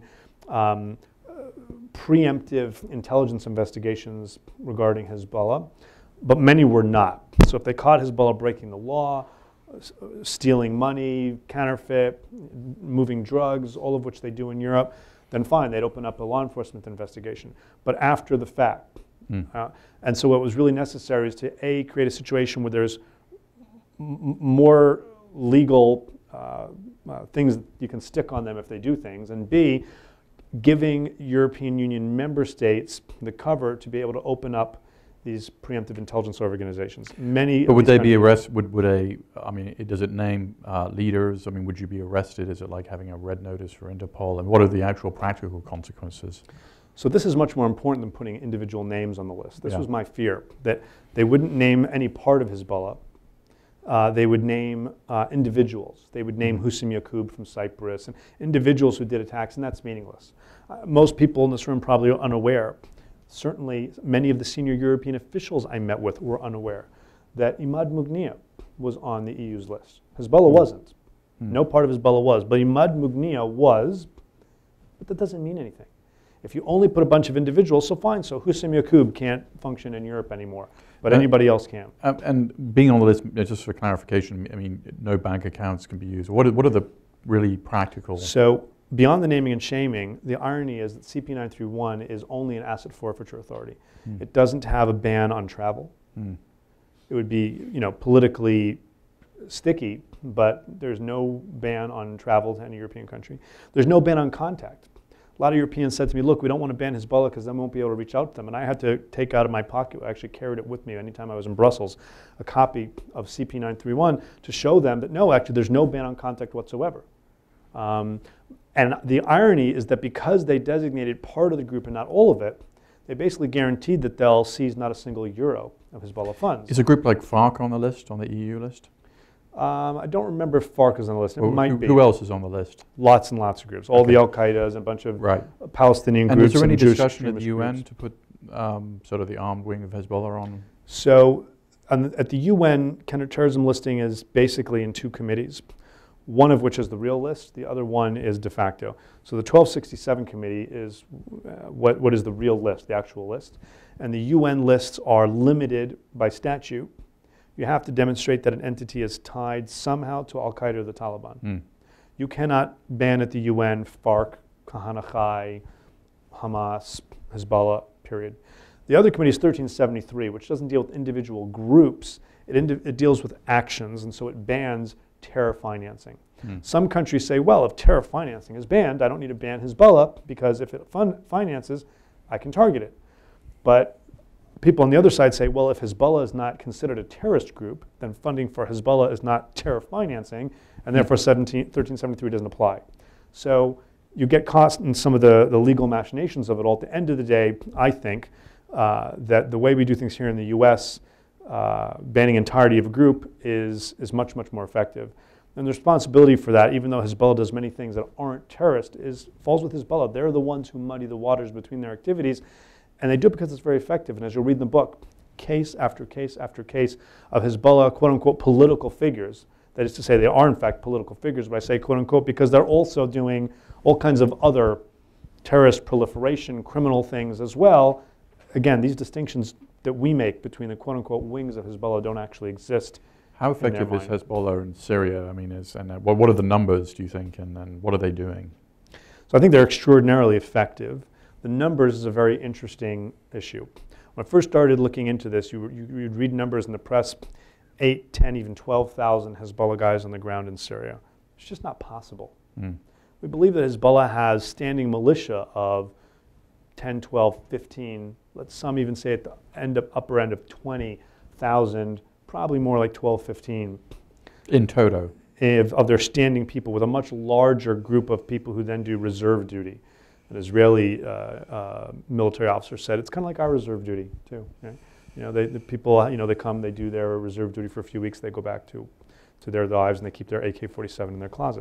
preemptive intelligence investigations regarding Hezbollah, but many were not. So if they caught Hezbollah breaking the law, stealing money, counterfeit, moving drugs, all of which they do in Europe, then fine, they'd open up a law enforcement investigation. But after the fact. And so what was really necessary is to create a situation where there's more legal things you can stick on them if they do things, and B, giving European Union member states the cover to be able to open up these preemptive intelligence organizations. But would they be arrested? Does it name leaders? Would you be arrested? Is it like having a red notice for Interpol? And what are the actual practical consequences? So this is much more important than putting individual names on the list. This Yeah. was my fear, that they wouldn't name any part of Hezbollah. They would name individuals. They would name Hussein Yaqub from Cyprus and individuals who did attacks, and that's meaningless. Most people in this room probably are unaware. Certainly, many of the senior European officials I met with were unaware that Imad Mughniya was on the EU's list. Hezbollah wasn't. No part of Hezbollah was, but Imad Mughniya was, but that doesn't mean anything. If you only put a bunch of individuals, so fine, so Hussein Yaqub can't function in Europe anymore, but anybody else can. And being on the list, just for clarification, I mean, no bank accounts can be used. What are the really practical? So beyond the naming and shaming, the irony is that CP931 is only an asset forfeiture authority. It doesn't have a ban on travel. It would be, politically sticky, but there's no ban on travel to any European country. There's no ban on contact. A lot of Europeans said to me, look, we don't want to ban Hezbollah because then we won't be able to reach out to them. And I had to take out of my pocket, I actually carried it with me anytime I was in Brussels, a copy of CP931 to show them that no, actually there's no ban on contact whatsoever. And the irony is that because they designated part of the group and not all of it, they basically guaranteed that they'll seize not a single euro of Hezbollah funds. Is a group like FARC on the list, on the EU list? I don't remember if FARC is on the list. It might be. Who else is on the list? Lots and lots of groups. All the Al-Qaedas and a bunch of Palestinian and groups. Is there any Jewish discussion at the UN groups to put sort of the armed wing of Hezbollah on? So at the UN, counterterrorism listing is basically in two committees, one of which is the real list, the other one is de facto. So the 1267 committee is what is the real list, the actual list. And the UN lists are limited by statute. You have to demonstrate that an entity is tied somehow to Al-Qaeda or the Taliban. You cannot ban at the UN FARC, Kahana-Chai, Hamas, Hezbollah, period. The other committee is 1373, which doesn't deal with individual groups. It deals with actions, and so it bans terror financing. Some countries say, well, if terror financing is banned, I don't need to ban Hezbollah because if it finances, I can target it. But people on the other side say, well, if Hezbollah is not considered a terrorist group, then funding for Hezbollah is not terror financing, and therefore 1373 doesn't apply. So you get caught in some of the legal machinations of it all. At the end of the day, I think that the way we do things here in the US, banning entirety of a group is much, much more effective. And the responsibility for that, even though Hezbollah does many things that aren't terrorist, falls with Hezbollah. They're the ones who muddy the waters between their activities. And they do it because it's very effective. And as you'll read in the book, case after case after case of Hezbollah, quote unquote, political figures. That is to say, they are in fact political figures, but I say quote unquote because they're also doing all kinds of other terrorist proliferation, criminal things as well. Again, these distinctions that we make between the quote unquote wings of Hezbollah don't actually exist. How effective is Hezbollah in Syria? I mean, what are the numbers, do you think, and what are they doing? So I think they're extraordinarily effective. The numbers is a very interesting issue. When I first started looking into this, you'd read numbers in the press, 8, 10, even 12,000 Hezbollah guys on the ground in Syria. It's just not possible. We believe that Hezbollah has standing militia of 10, 12, 15, some even say at the upper end of 20,000, probably more like 12, 15. In toto? Of their standing people, with a much larger group of people who then do reserve duty. An Israeli military officer said, it's kind of like our reserve duty, too. Right? The people, they come, they do their reserve duty for a few weeks, they go back to their lives, and they keep their AK-47 in their closet.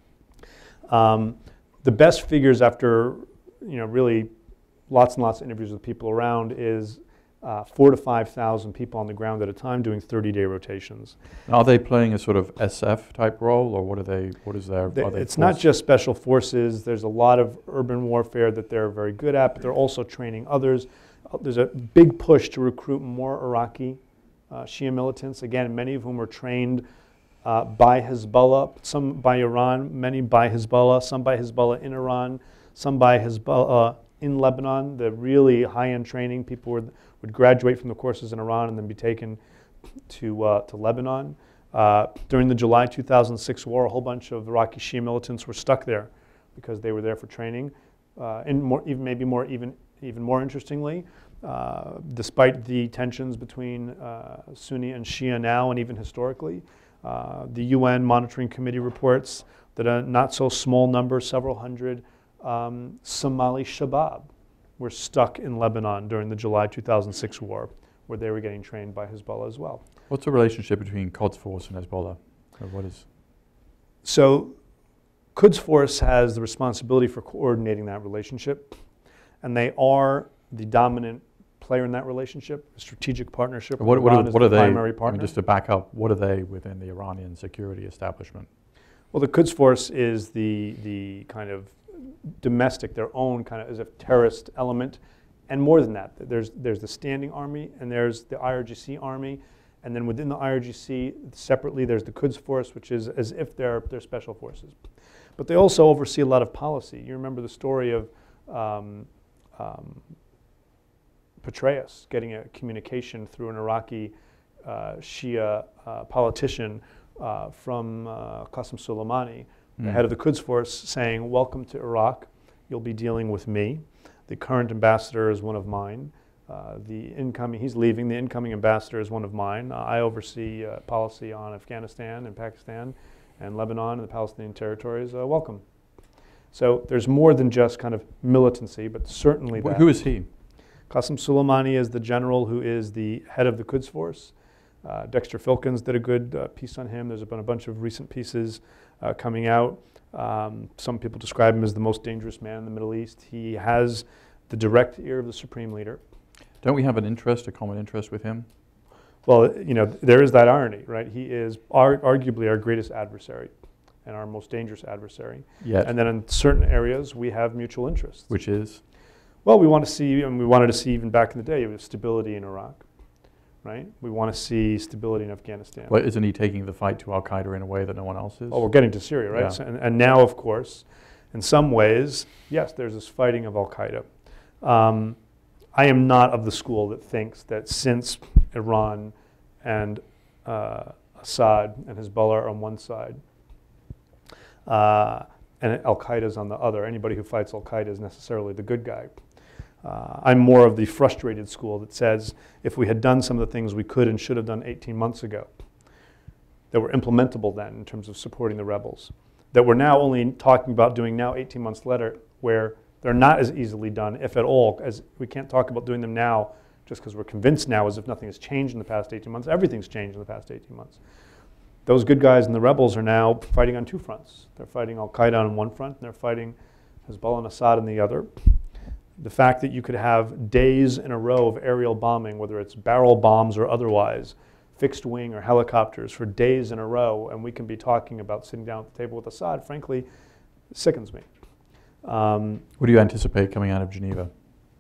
The best figures after, really lots and lots of interviews with people around is 4,000 to 5,000 people on the ground at a time doing 30-day rotations. Are they playing a sort of SF type role, or what is their? It's not just special forces. There's a lot of urban warfare that they're very good at, but they're also training others. There's a big push to recruit more Iraqi Shia militants, again, many of whom were trained by Hezbollah, some by Iran, many by Hezbollah, some by Hezbollah in Iran, some by Hezbollah in Lebanon. The really high-end training, people would graduate from the courses in Iran and then be taken to Lebanon. During the July 2006 war, a whole bunch of Iraqi Shia militants were stuck there because they were there for training. Even more interestingly, despite the tensions between Sunni and Shia now and even historically, the UN Monitoring Committee reports that a not so small number, several hundred Somali Shabab were stuck in Lebanon during the July 2006 war, where they were getting trained by Hezbollah as well. What's the relationship between Quds Force and Hezbollah? What is? So Quds Force has the responsibility for coordinating that relationship, and they are the dominant player in that relationship, a strategic partnership. What Iran is are the they? Primary partner. I mean, just to back up, what are they within the Iranian security establishment? Well, the Quds Force is the kind of domestic, their own kind of as a terrorist element, and more than that, there's the standing army and there's the IRGC army, and then within the IRGC separately there's the Quds Force, which is as if they're special forces, but they also oversee a lot of policy. You remember the story of Petraeus getting a communication through an Iraqi Shia politician from Qasem Soleimani, the head of the Quds Force, saying, "Welcome to Iraq. You'll be dealing with me. The current ambassador is one of mine. He's leaving. The incoming ambassador is one of mine. I oversee policy on Afghanistan and Pakistan and Lebanon and the Palestinian territories. Welcome." So there's more than just kind of militancy, but certainly that. Who is he? Qasem Soleimani is the general who is the head of the Quds Force. Dexter Filkins did a good piece on him. There's been a bunch of recent pieces coming out. Some people describe him as the most dangerous man in the Middle East. He has the direct ear of the supreme leader. Don't we have a common interest with him? Well, there is that irony, right? He is arguably our greatest adversary and our most dangerous adversary. Yet. And then in certain areas, we have mutual interests. Which is? Well, we want to see, and we wanted to see even back in the day, with stability in Iraq, right? We want to see stability in Afghanistan. Well, isn't he taking the fight to Al-Qaeda in a way that no one else is? Oh, we're getting to Syria, right? Yeah. So, and now, of course, in some ways, yes, there's this fighting of Al-Qaeda. I am not of the school that thinks that since Iran and Assad and Hezbollah are on one side, and Al-Qaeda is on the other, anybody who fights Al-Qaeda is necessarily the good guy. I'm more of the frustrated school that says if we had done some of the things we could and should have done 18 months ago that were implementable then in terms of supporting the rebels, that we're now only talking about doing now 18 months later, where they're not as easily done, if at all, as we can't talk about doing them now just because we're convinced now as if nothing has changed in the past 18 months. Everything's changed in the past 18 months. Those good guys and the rebels are now fighting on two fronts. They're fighting Al-Qaeda on one front, and they're fighting Hezbollah and Assad on the other. The fact that you could have days in a row of aerial bombing, whether it's barrel bombs or otherwise, fixed wing or helicopters for days in a row, and we can be talking about sitting down at the table with Assad, frankly, sickens me. What do you anticipate coming out of Geneva?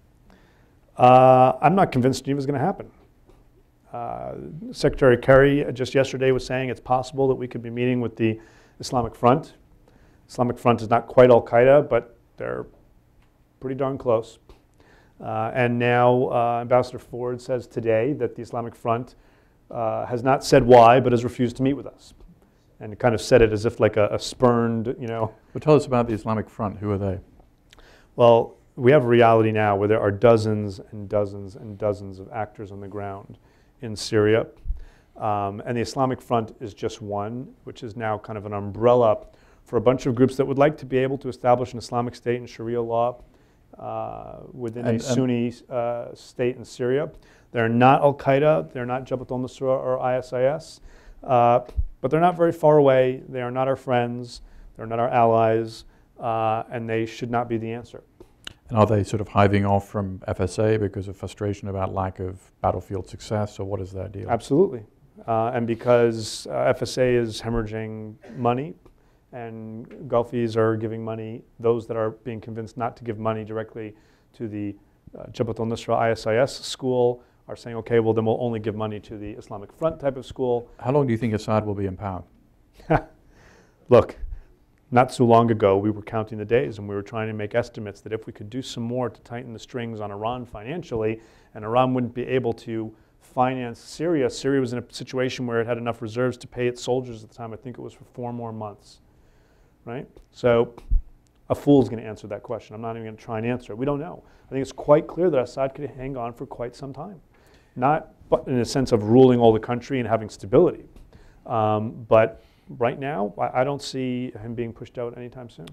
I'm not convinced Geneva is going to happen. Secretary Kerry just yesterday was saying it's possible that we could be meeting with the Islamic Front. Islamic Front is not quite Al-Qaeda, but they're pretty darn close. And now Ambassador Ford says today that the Islamic Front has not said why, but has refused to meet with us. And kind of said it as if like a spurned, Well, tell us about the Islamic Front. Who are they? Well, we have a reality now where there are dozens and dozens and dozens of actors on the ground in Syria. And the Islamic Front is just one, which is now kind of an umbrella for a bunch of groups that would like to be able to establish an Islamic state and Sharia law within a Sunni state in Syria. They're not Al-Qaeda, they're not Jabhat al-Nusra or ISIS, but they're not very far away. They are not our friends, they're not our allies, and they should not be the answer. And are they sort of hiving off from FSA because of frustration about lack of battlefield success, or what is their deal? Absolutely. And because FSA is hemorrhaging money, and Gulfies are giving money, those that are being convinced not to give money directly to the Jabhat al-Nusra ISIS school are saying, okay, well then we'll only give money to the Islamic Front type of school. How long do you think Assad will be in power? Look, not so long ago we were counting the days and we were trying to make estimates that if we could do some more to tighten the strings on Iran financially, and Iran wouldn't be able to finance Syria. Syria was in a situation where it had enough reserves to pay its soldiers at the time. I think it was for 4 more months. Right? So a fool's going to answer that question. I'm not even going to try and answer it. We don't know. I think it's quite clear that Assad could hang on for quite some time. Not but in a sense of ruling all the country and having stability. But right now, I don't see him being pushed out anytime soon.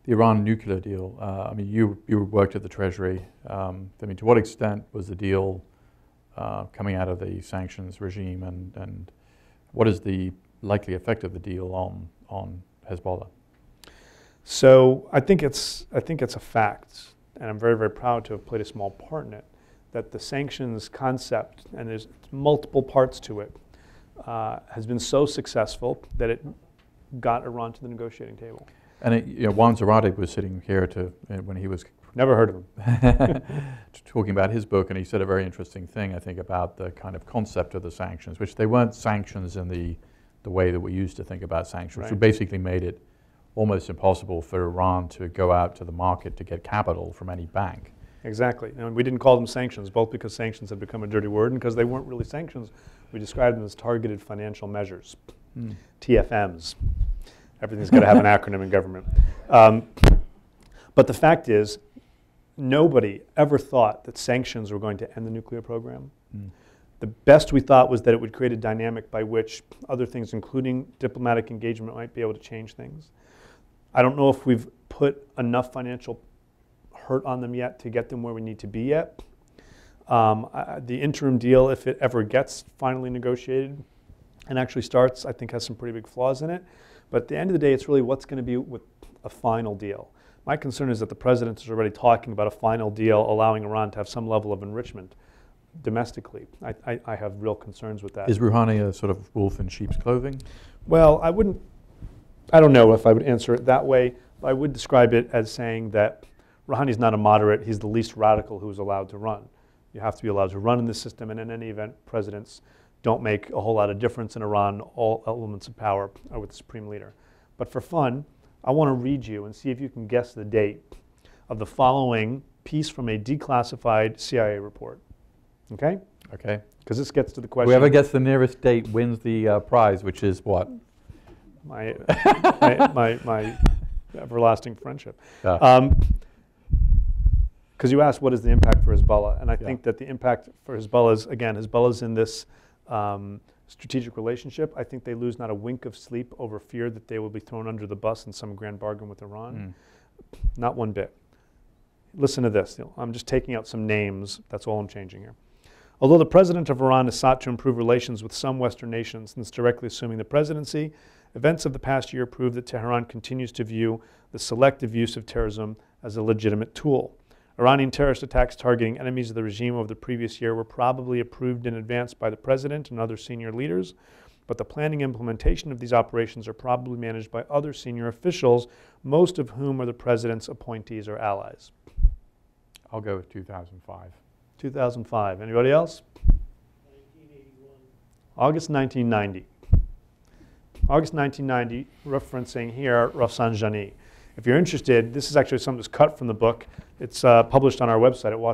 The Iran nuclear deal. I mean, you worked at the Treasury. I mean, to what extent was the deal coming out of the sanctions regime, and what is the likely effect of the deal on Hezbollah? So I think it's a fact, and I'm very, very proud to have played a small part in it, that the sanctions concept, and there's multiple parts to it, has been so successful that it got Iran to the negotiating table. And Juan Zarate was sitting here when he was never heard of him talking about his book, and he said a very interesting thing, I think, about the kind of concept of the sanctions, which they weren't sanctions in the way that we used to think about sanctions, right. which basically made it almost impossible for Iran to go out to the market to get capital from any bank. Exactly. And we didn't call them sanctions, both because sanctions had become a dirty word and because they weren't really sanctions. We described them as targeted financial measures, TFMs. Everything's got to have an acronym in government. But the fact is, nobody ever thought that sanctions were going to end the nuclear program. The best we thought was that it would create a dynamic by which other things, including diplomatic engagement, might be able to change things. I don't know if we've put enough financial hurt on them yet to get them where we need to be yet. The interim deal, if it ever gets finally negotiated and actually starts, I think has some pretty big flaws in it. But at the end of the day, it's really what's going to be with a final deal. My concern is that the president is already talking about a final deal allowing Iran to have some level of enrichment domestically. I have real concerns with that. Is Rouhani a sort of wolf in sheep's clothing? Well, I don't know if I would answer it that way, but I would describe it as saying that Rouhani's not a moderate, he's the least radical who is allowed to run. You have to be allowed to run in this system, and in any event, presidents don't make a whole lot of difference in Iran. All elements of power are with the supreme leader. But for fun, I want to read you and see if you can guess the date of the following piece from a declassified CIA report. Okay? Okay. Because this gets to the question. Whoever gets the nearest date wins the prize, which is what? My everlasting friendship. Yeah. Because you asked what is the impact for Hezbollah, and I think that the impact for Hezbollah is, again, Hezbollah's in this strategic relationship. I think they lose not a wink of sleep over fear that they will be thrown under the bus in some grand bargain with Iran. Not one bit. Listen to this. I'm just taking out some names. That's all I'm changing here. Although the president of Iran has sought to improve relations with some Western nations since directly assuming the presidency, events of the past year prove that Tehran continues to view the selective use of terrorism as a legitimate tool. Iranian terrorist attacks targeting enemies of the regime over the previous year were probably approved in advance by the president and other senior leaders, but the planning and implementation of these operations are probably managed by other senior officials, most of whom are the president's appointees or allies. I'll go with 2005. 2005. Anybody else? 1981. August 1990. August 1990, referencing here Rafsanjani. If you're interested, this is actually something that's cut from the book. It's published on our website at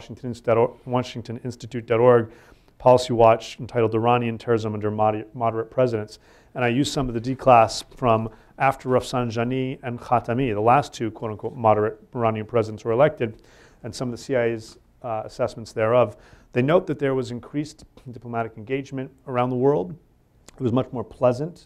WashingtonInstitute.org, Policy Watch, entitled Iranian Terrorism Under Moderate Presidents. And I used some of the declass from after Rafsanjani and Khatami, the last two quote-unquote moderate Iranian presidents were elected, and some of the CIA's assessments thereof. They note that there was increased diplomatic engagement around the world. It was much more pleasant.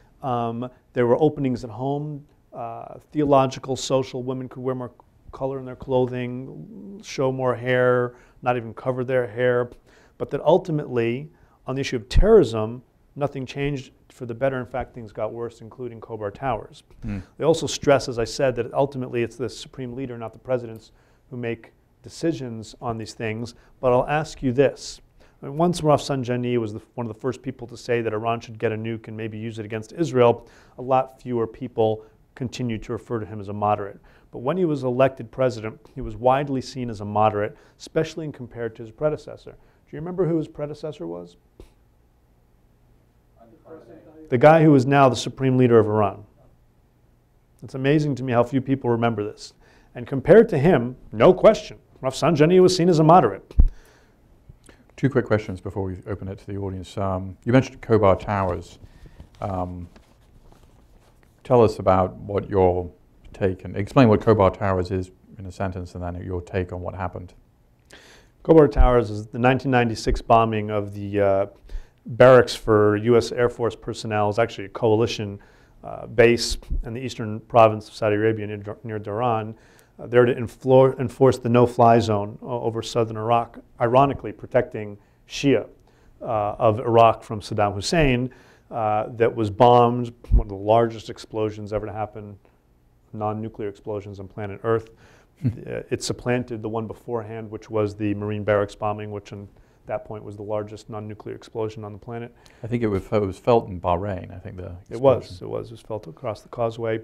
There were openings at home, theological, social. Women could wear more color in their clothing, show more hair, not even cover their hair. But that ultimately, on the issue of terrorism, nothing changed for the better. In fact, things got worse, including Khobar Towers. They also stress, as I said, that ultimately it's the supreme leader, not the presidents, who make decisions on these things. But I'll ask you this. I mean, once Rafsanjani was one of the first people to say that Iran should get a nuke and maybe use it against Israel, a lot fewer people continued to refer to him as a moderate. But when he was elected president, he was widely seen as a moderate, especially in compared to his predecessor. Do you remember who his predecessor was? The guy who is now the supreme leader of Iran. It's amazing to me how few people remember this. And compared to him, no question, Rafsanjani was seen as a moderate. Two quick questions before we open it to the audience. You mentioned Khobar Towers. Tell us about what your take, and explain what Khobar Towers is in a sentence, and then your take on what happened. Khobar Towers is the 1996 bombing of the barracks for U.S. Air Force personnel. It's actually a coalition base in the eastern province of Saudi Arabia near Dhahran. There to enforce the no-fly zone over southern Iraq, ironically protecting Shia of Iraq from Saddam Hussein, that was bombed, one of the largest explosions ever to happen, non-nuclear explosions on planet Earth. It supplanted the one beforehand, which was the Marine barracks bombing, which at that point was the largest non-nuclear explosion on the planet. I think it was felt in Bahrain, I think the explosion. It was felt across the causeway.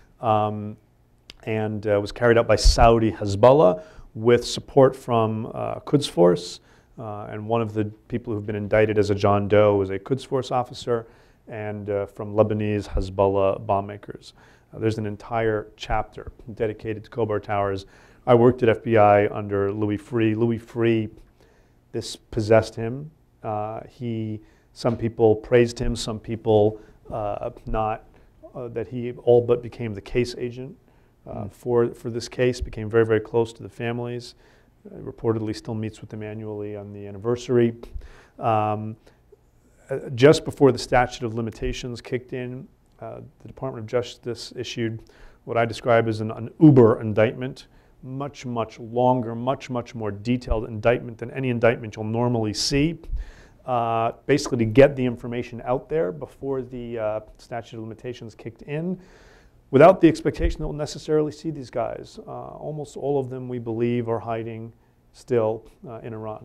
And was carried out by Saudi Hezbollah with support from Quds Force. And one of the people who've been indicted as a John Doe was a Quds Force officer, and from Lebanese Hezbollah bomb makers. There's an entire chapter dedicated to Khobar Towers. I worked at FBI under Louis Freeh. Louis Freeh, this possessed him. Some people praised him, some people not, that he all but became the case agent for this case, became very, very close to the families. Reportedly still meets with them annually on the anniversary. Just before the statute of limitations kicked in, the Department of Justice issued what I describe as an uber indictment, much, much longer, much, much more detailed indictment than any indictment you'll normally see, basically to get the information out there before the statute of limitations kicked in, without the expectation that we'll necessarily see these guys. Almost all of them, we believe, are hiding still in Iran.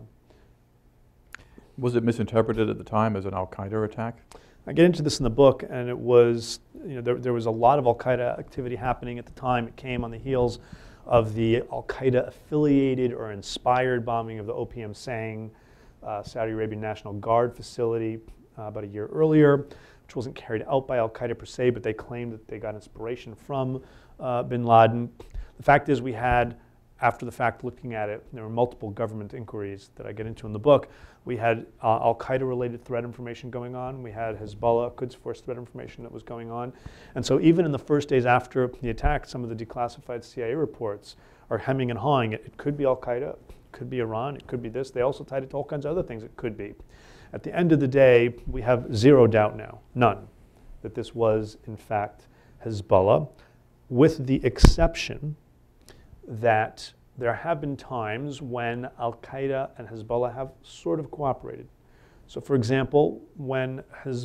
Was it misinterpreted at the time as an al-Qaeda attack? I get into this in the book, and it was, there was a lot of al-Qaeda activity happening at the time. It came on the heels of the al-Qaeda affiliated or inspired bombing of the OPM Sang Saudi Arabian National Guard facility about a year earlier, which wasn't carried out by al-Qaeda per se, but they claimed that they got inspiration from bin Laden. The fact is, we had, after the fact looking at it, there were multiple government inquiries that I get into in the book. We had al-Qaeda related threat information going on. We had Hezbollah, Quds Force threat information that was going on. And so even in the first days after the attack, some of the declassified CIA reports are hemming and hawing it. It could be al-Qaeda, it could be Iran, it could be this. They also tied it to all kinds of other things it could be. At the end of the day, we have zero doubt now, none, that this was in fact Hezbollah, with the exception that there have been times when al-Qaeda and Hezbollah have sort of cooperated. So for example, when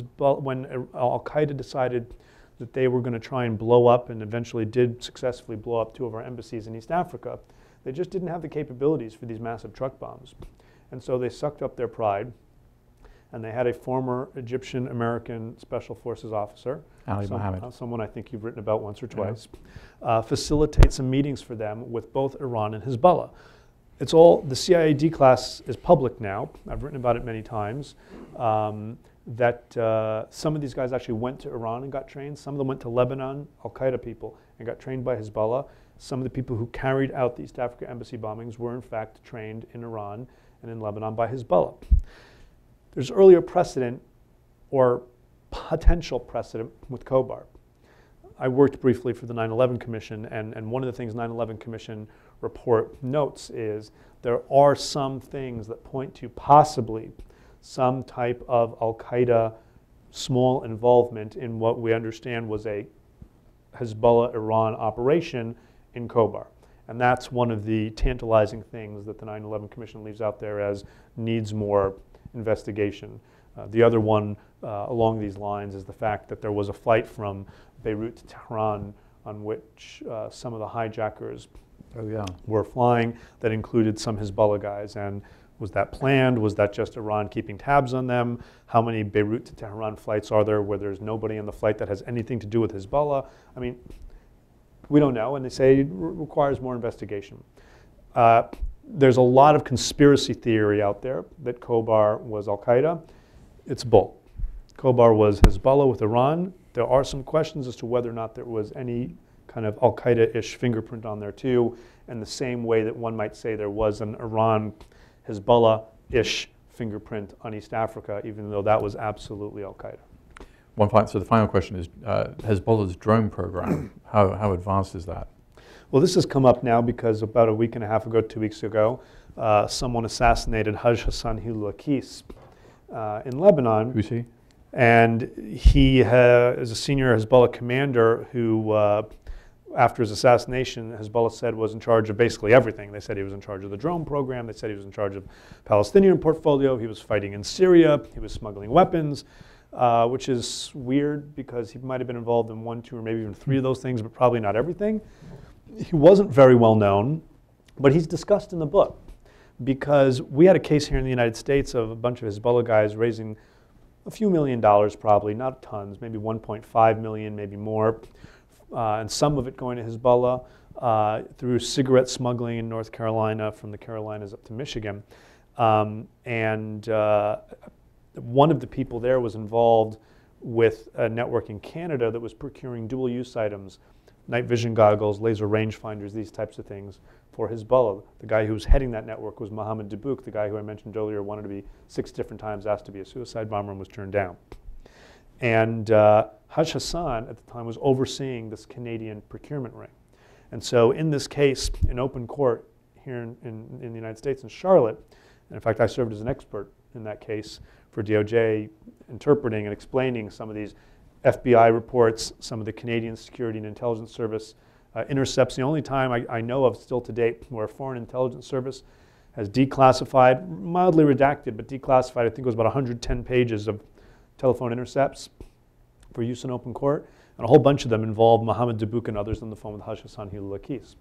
al-Qaeda decided that they were going to try and blow up, and eventually did successfully blow up 2 of our embassies in East Africa, they just didn't have the capabilities for these massive truck bombs. And so they sucked up their pride, and they had a former Egyptian-American Special Forces officer, Ali Mohammed, someone I think you've written about once or twice, facilitate some meetings for them with both Iran and Hezbollah. It's all, the CIA D-class is public now. I've written about it many times, that some of these guys actually went to Iran and got trained. Some of them went to Lebanon, al-Qaeda people, and got trained by Hezbollah. Some of the people who carried out the East Africa embassy bombings were in fact trained in Iran and in Lebanon by Hezbollah. There's earlier precedent, or potential precedent, with Khobar. I worked briefly for the 9/11 Commission, and one of the things 9/11 Commission report notes is there are some things that point to possibly some type of al-Qaeda small involvement in what we understand was a Hezbollah-Iran operation in Khobar. And that's one of the tantalizing things that the 9/11 Commission leaves out there as needs more investigation. The other one along these lines is the fact that there was a flight from Beirut to Tehran on which some of the hijackers were flying that included some Hezbollah guys. And was that planned? Was that just Iran keeping tabs on them? How many Beirut to Tehran flights are there where there's nobody on the flight that has anything to do with Hezbollah? I mean, we don't know, and they say it requires more investigation. There's a lot of conspiracy theory out there that Khobar was al-Qaeda. It's bull. Khobar was Hezbollah with Iran. There are some questions as to whether or not there was any kind of al-Qaeda-ish fingerprint on there too, in the same way that one might say there was an Iran Hezbollah-ish fingerprint on East Africa, even though that was absolutely al-Qaeda. So the final question is Hezbollah's drone program. How advanced is that? Well, this has come up now because about a week and a half ago, 2 weeks ago, someone assassinated Haj Hassan Hilal Akis in Lebanon. Who's he? And he is a senior Hezbollah commander who, after his assassination, Hezbollah said was in charge of basically everything. They said he was in charge of the drone program. They said he was in charge of Palestinian portfolio. He was fighting in Syria. He was smuggling weapons, which is weird because he might have been involved in 1, 2, or maybe even 3 of those things, but probably not everything. He wasn't very well known, but he's discussed in the book because we had a case here in the United States of a bunch of Hezbollah guys raising a few $1 million probably, not tons, maybe 1.5 million, maybe more, and some of it going to Hezbollah through cigarette smuggling in North Carolina from the Carolinas up to Michigan. And one of the people there was involved with a network in Canada that was procuring dual-use items, night vision goggles, laser rangefinders, these types of things for Hezbollah. The guy who was heading that network was Mohammed Dabouk, the guy who I mentioned earlier wanted to be 6 different times asked to be a suicide bomber and was turned down. And Haj Hassan at the time was overseeing this Canadian procurement ring. And so in this case, in open court here in the United States in Charlotte, and in fact I served as an expert in that case for DOJ, interpreting and explaining some of these FBI reports, some of the Canadian Security and Intelligence Service intercepts. The only time I know of still to date where a foreign intelligence service has declassified, mildly redacted, but declassified, I think it was about 110 pages of telephone intercepts for use in open court, and a whole bunch of them involved Mohammed Dabouk and others on the phone with Haj Hassan Hilal-Akis.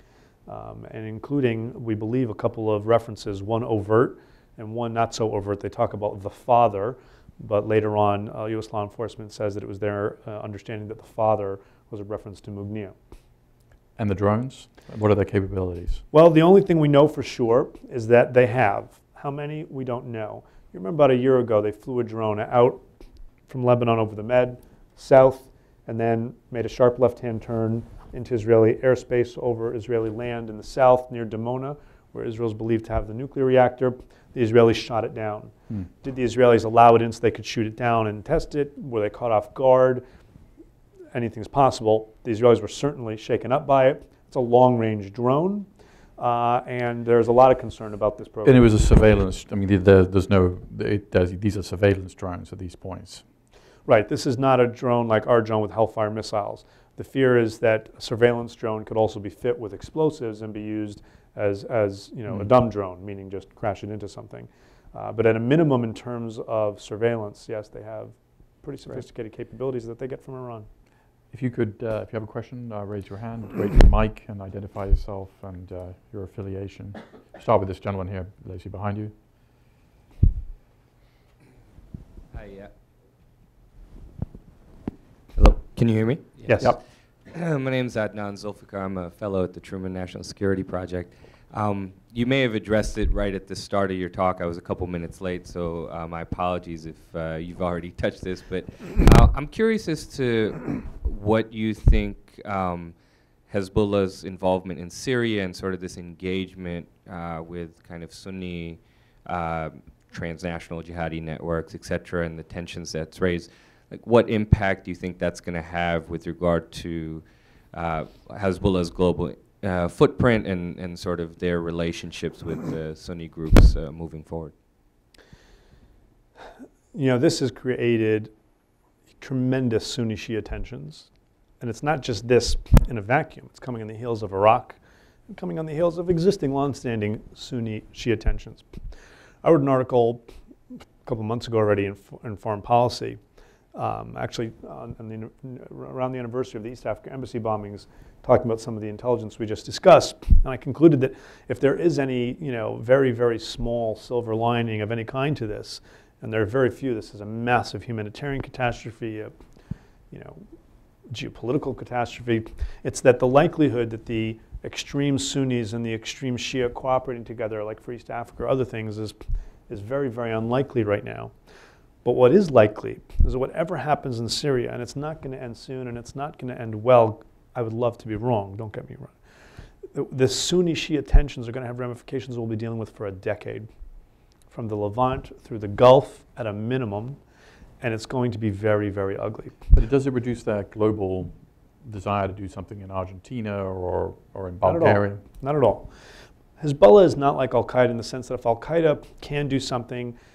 And including, we believe, a couple of references, one overt and one not so overt. They talk about the father, but later on, U.S. law enforcement says that it was their understanding that the father was a reference to Mugnia. And the drones? What are their capabilities? Well, the only thing we know for sure is that they have. How many? We don't know. You remember about a year ago, they flew a drone out from Lebanon over the Med, south, and then made a sharp left-hand turn into Israeli airspace over Israeli land in the south near Dimona, where Israel is believed to have the nuclear reactor. The Israelis shot it down. Did the Israelis allow it in so they could shoot it down and test it? Were they caught off guard? Anything's possible. The Israelis were certainly shaken up by it. It's a long-range drone, and there's a lot of concern about this program. And it was a surveillance, I mean, these are surveillance drones at these points. Right, this is not a drone like our drone with Hellfire missiles. The fear is that a surveillance drone could also be fit with explosives and be used as a dumb drone, meaning just crash it into something. But at a minimum, in terms of surveillance, yes, they have pretty sophisticated capabilities that they get from Iran. If you could, if you have a question, raise your hand, wait for the mic, and identify yourself and your affiliation. Start with this gentleman here, Lacey, behind you. Hi, yeah. Hello, can you hear me? Yes. Yep. My name is Adnan Zulfikar. I'm a fellow at the Truman National Security Project. You may have addressed it right at the start of your talk. I was a couple minutes late, so my apologies if you've already touched this. But I'm curious as to what you think Hezbollah's involvement in Syria and sort of this engagement with kind of Sunni transnational jihadi networks, et cetera, and the tensions that's raised. Like, what impact do you think that's going to have with regard to Hezbollah's global footprint and sort of their relationships with the Sunni groups moving forward? You know, this has created tremendous Sunni-Shia tensions. And it's not just this in a vacuum. It's coming on the heels of Iraq and coming on the heels of existing long-standing Sunni-Shia tensions. I wrote an article a couple months ago already in Foreign Policy, actually around the anniversary of the East Africa embassy bombings, talking about some of the intelligence we just discussed. And I concluded that if there is any, very, very small silver lining of any kind to this, and there are very few, this is a massive humanitarian catastrophe, geopolitical catastrophe. It's that the likelihood that the extreme Sunnis and the extreme Shia cooperating together, like for East Africa or other things, is very, very unlikely right now. But what is likely is that whatever happens in Syria, and it's not going to end soon, and it's not going to end well. I would love to be wrong, don't get me wrong. The Sunni-Shia tensions are going to have ramifications we'll be dealing with for a decade, from the Levant through the Gulf at a minimum, and it's going to be very, very ugly. But does it reduce that global desire to do something in Argentina or in Bulgaria? Not at all. Hezbollah is not like Al-Qaeda in the sense that if Al-Qaeda can do something,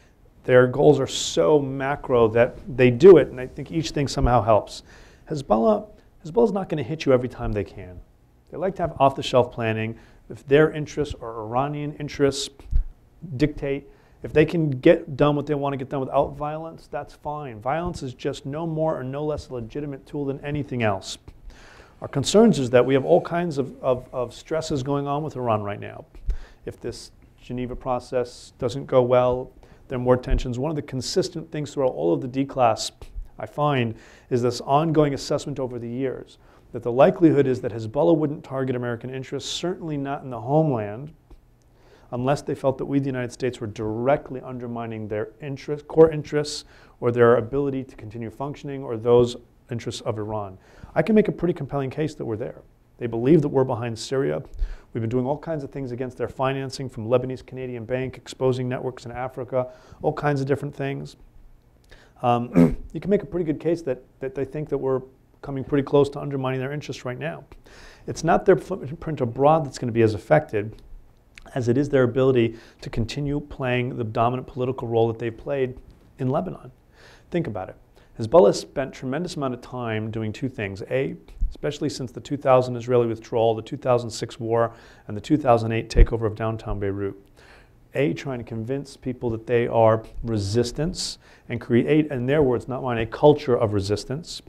their goals are so macro that they do it, and I think each thing somehow helps. Hezbollah's not going to hit you every time they can. They like to have off-the-shelf planning. If their interests or Iranian interests dictate, if they can get done what they want to get done without violence, that's fine. Violence is just no more or no less a legitimate tool than anything else. Our concerns is that we have all kinds of stresses going on with Iran right now. If this Geneva process doesn't go well, there are more tensions. One of the consistent things throughout all of the declass I find is this ongoing assessment over the years that the likelihood is that Hezbollah wouldn't target American interests, certainly not in the homeland, unless they felt that we, the United States, were directly undermining their core interests or their ability to continue functioning or those interests of Iran. I can make a pretty compelling case that we're there. They believe that we're behind Syria. We've been doing all kinds of things against their financing, from Lebanese Canadian Bank, exposing networks in Africa, all kinds of different things. You can make a pretty good case that they think that we're coming pretty close to undermining their interests right now. It's not their footprint abroad that's going to be as affected as it is their ability to continue playing the dominant political role that they've played in Lebanon. Think about it. Hezbollah has spent a tremendous amount of time doing two things. A, especially since the 2000 Israeli withdrawal, the 2006 war, and the 2008 takeover of downtown Beirut. A, trying to convince people that they are resistance and create, in their words, not mine, a culture of resistance.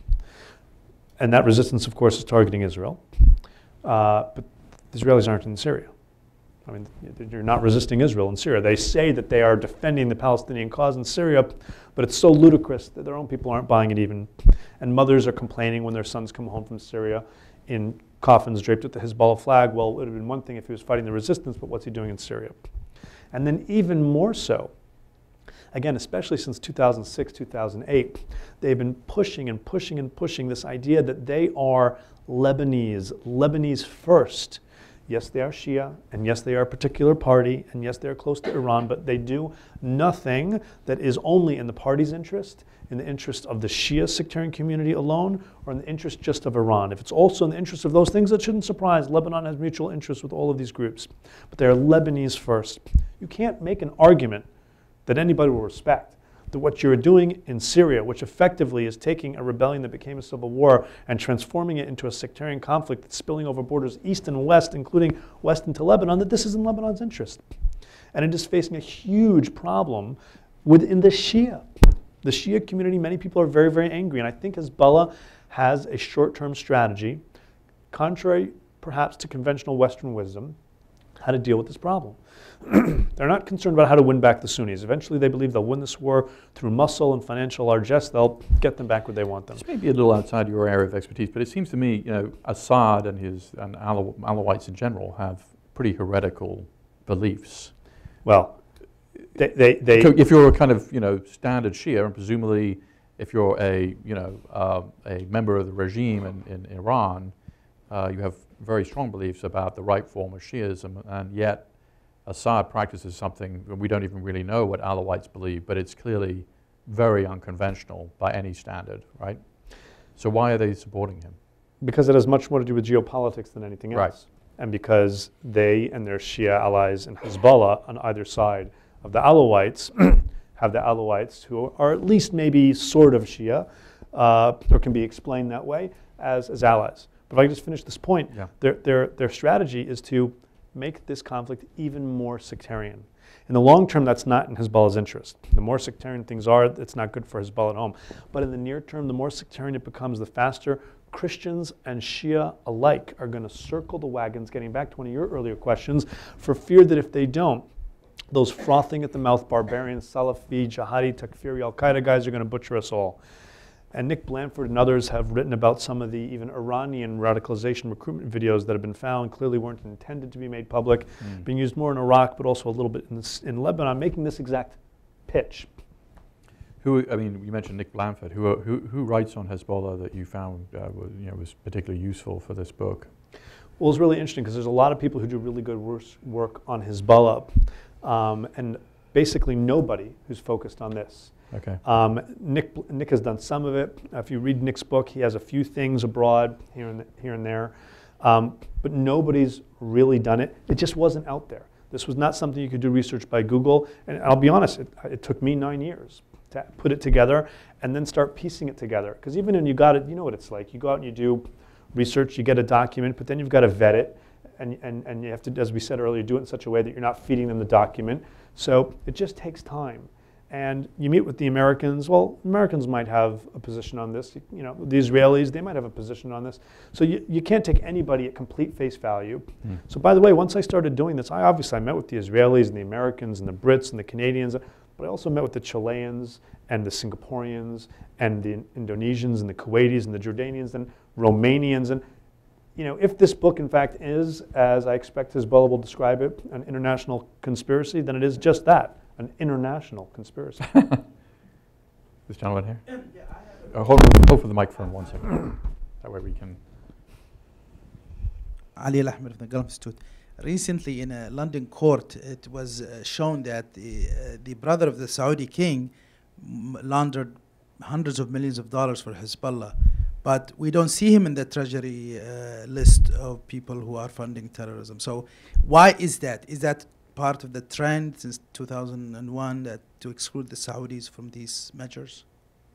And that resistance, of course, is targeting Israel. But the Israelis aren't in Syria. I mean, you're not resisting Israel in Syria. They say that they are defending the Palestinian cause in Syria, but it's so ludicrous that their own people aren't buying it even. And mothers are complaining when their sons come home from Syria in coffins draped with the Hezbollah flag. Well, it would have been one thing if he was fighting the resistance, but what's he doing in Syria? And then even more so, again, especially since 2006, 2008, they've been pushing and pushing and pushing this idea that they are Lebanese first. Yes, they are Shia, and yes, they are a particular party, and yes, they are close to Iran, but they do nothing that is only in the party's interest, in the interest of the Shia sectarian community alone, or in the interest just of Iran. If it's also in the interest of those things, that shouldn't surprise. Lebanon has mutual interests with all of these groups, but they are Lebanese first. You can't make an argument that anybody will respect that what you're doing in Syria, which effectively is taking a rebellion that became a civil war and transforming it into a sectarian conflict that's spilling over borders east and west, including west into Lebanon, that this is in Lebanon's interest. And it is facing a huge problem within the Shia. The Shia community, many people are very, very angry, and I think Hezbollah has a short-term strategy, contrary perhaps to conventional Western wisdom, how to deal with this problem. They're not concerned about how to win back the Sunnis. Eventually, they believe they'll win this war through muscle and financial largesse. They'll get them back where they want them. This may be a little outside your area of expertise, but it seems to me, Assad and Alawites in general have pretty heretical beliefs. Well, if you're a kind of standard Shia, and presumably if you're a member of the regime in Iran, you have very strong beliefs about the right form of Shiism, and yet Assad practices something we don't even really know what Alawites believe, but it's clearly very unconventional by any standard, right? So why are they supporting him? Because it has much more to do with geopolitics than anything else. Right. And because they and their Shia allies in Hezbollah on either side of the Alawites have the Alawites who are at least maybe sort of Shia, or can be explained that way, as allies. But if I can just finish this point, yeah. Their strategy is to make this conflict even more sectarian. In the long term, that's not in Hezbollah's interest. The more sectarian things are, it's not good for Hezbollah at home. But in the near term, the more sectarian it becomes, the faster Christians and Shia alike are going to circle the wagons, getting back to one of your earlier questions, for fear that if they don't, those frothing at the mouth barbarians, Salafi, Jihadi, Takfiri, Al-Qaeda guys are going to butcher us all. And Nick Blanford and others have written about some of the even Iranian radicalization recruitment videos that have been found, clearly weren't intended to be made public, being used more in Iraq, but also a little bit in Lebanon, making this exact pitch. You mentioned Nick Blanford. Who writes on Hezbollah that you found was particularly useful for this book? Well, it's really interesting because there's a lot of people who do really good work on Hezbollah, and basically nobody who's focused on this. Okay. Nick has done some of it. If you read Nick's book, he has a few things abroad here and there, but nobody's really done it. It just wasn't out there. This was not something you could do research by Google. And I'll be honest, it took me 9 years to put it together and then start piecing it together. Because even when you got it, you know what it's like. You go out and you do research, you get a document, but then you've got to vet it. And you have to, as we said earlier, do it in such a way that you're not feeding them the document. So it just takes time. And you meet with the Americans. Well, Americans might have a position on this. You know, the Israelis, they might have a position on this. So you can't take anybody at complete face value. So by the way, once I started doing this, I met with the Israelis and the Americans and the Brits and the Canadians, but I also met with the Chileans and the Singaporeans and the Indonesians and the Kuwaitis and the Jordanians and Romanians. And you know, if this book in fact is, as I expect Hezbollah will describe it, an international conspiracy, then it is just that. An international conspiracy. This gentleman here. Yeah, I have Hold for the microphone 1 second. That way we can. Ali Al-Ahmed from the Gulf Institute. Recently in a London court, it was shown that the brother of the Saudi king laundered hundreds of millions of dollars for Hezbollah. But we don't see him in the treasury list of people who are funding terrorism. So why is that? Is that part of the trend since 2001 that to exclude the Saudis from these measures?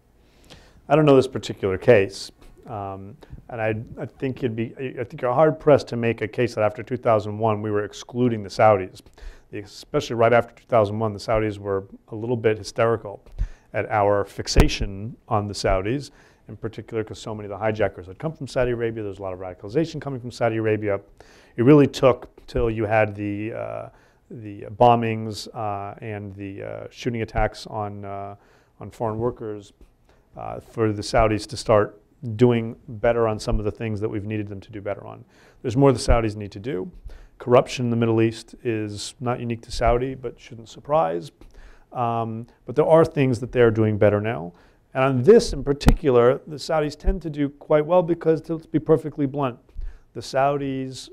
I don't know this particular case, and I think you're hard pressed to make a case that after 2001 we were excluding the Saudis, especially right after 2001. The Saudis were a little bit hysterical at our fixation on the Saudis, in particular because so many of the hijackers had come from Saudi Arabia. There's a lot of radicalization coming from Saudi Arabia. It really took till you had the bombings and the shooting attacks on foreign workers for the Saudis to start doing better on some of the things that we've needed them to do better on. There's more the Saudis need to do. Corruption in the Middle East is not unique to Saudi, but shouldn't surprise. But there are things that they're doing better now. And on this in particular, the Saudis tend to do quite well because, let's be perfectly blunt, the Saudis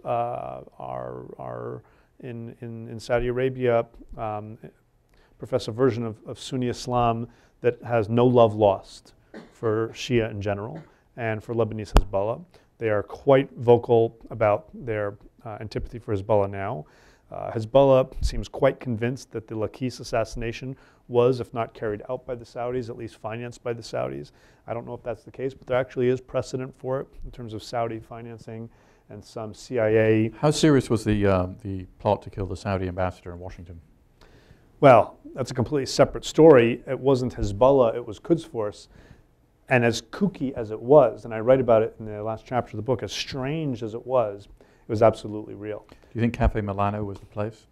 are in Saudi Arabia, profess a version of Sunni Islam that has no love lost for Shia in general and for Lebanese Hezbollah. They are quite vocal about their antipathy for Hezbollah now. Hezbollah seems quite convinced that the Lakis assassination was, if not carried out by the Saudis, at least financed by the Saudis. I don't know if that's the case, but there actually is precedent for it in terms of Saudi financing and some CIA. How serious was the plot to kill the Saudi ambassador in Washington? Well, that's a completely separate story. It wasn't Hezbollah, it was Quds Force. And as kooky as it was, and I write about it in the last chapter of the book, as strange as it was absolutely real. Do you think Cafe Milano was the place?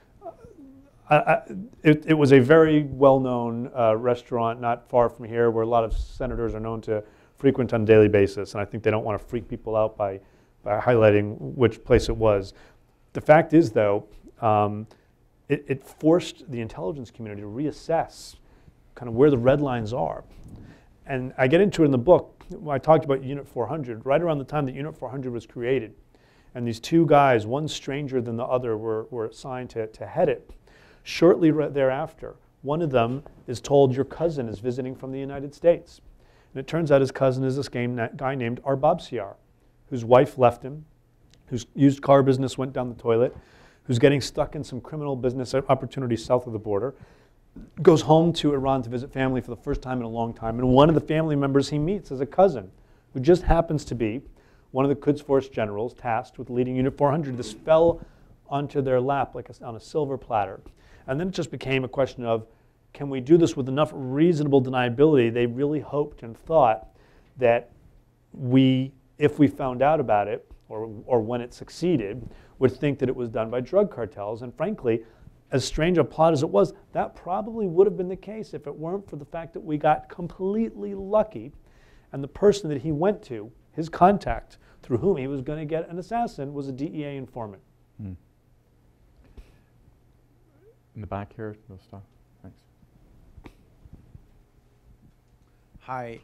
It was a very well-known restaurant not far from here where a lot of senators are known to frequent on a daily basis. And I think they don't want to freak people out by highlighting which place it was. The fact is, though, it forced the intelligence community to reassess kind of where the red lines are. And I get into it in the book when I talked about Unit 400, right around the time that Unit 400 was created. And these two guys, one stranger than the other, were assigned to head it. Shortly thereafter, one of them is told, your cousin is visiting from the United States. And it turns out his cousin is this guy named Arbab Siar, whose wife left him, whose used car business went down the toilet, who's getting stuck in some criminal business opportunities south of the border, goes home to Iran to visit family for the first time in a long time. And one of the family members he meets is a cousin who just happens to be one of the Quds Force generals tasked with leading Unit 400. This fell onto their lap like on a silver platter. And then it just became a question of, can we do this with enough reasonable deniability? They really hoped and thought that if we found out about it, or when it succeeded, would think that it was done by drug cartels. And frankly, as strange a plot as it was, that probably would have been the case if it weren't for the fact that we got completely lucky. And the person that he went to, his contact through whom he was going to get an assassin, was a DEA informant. In the back here, no stuff. Thanks. Hi.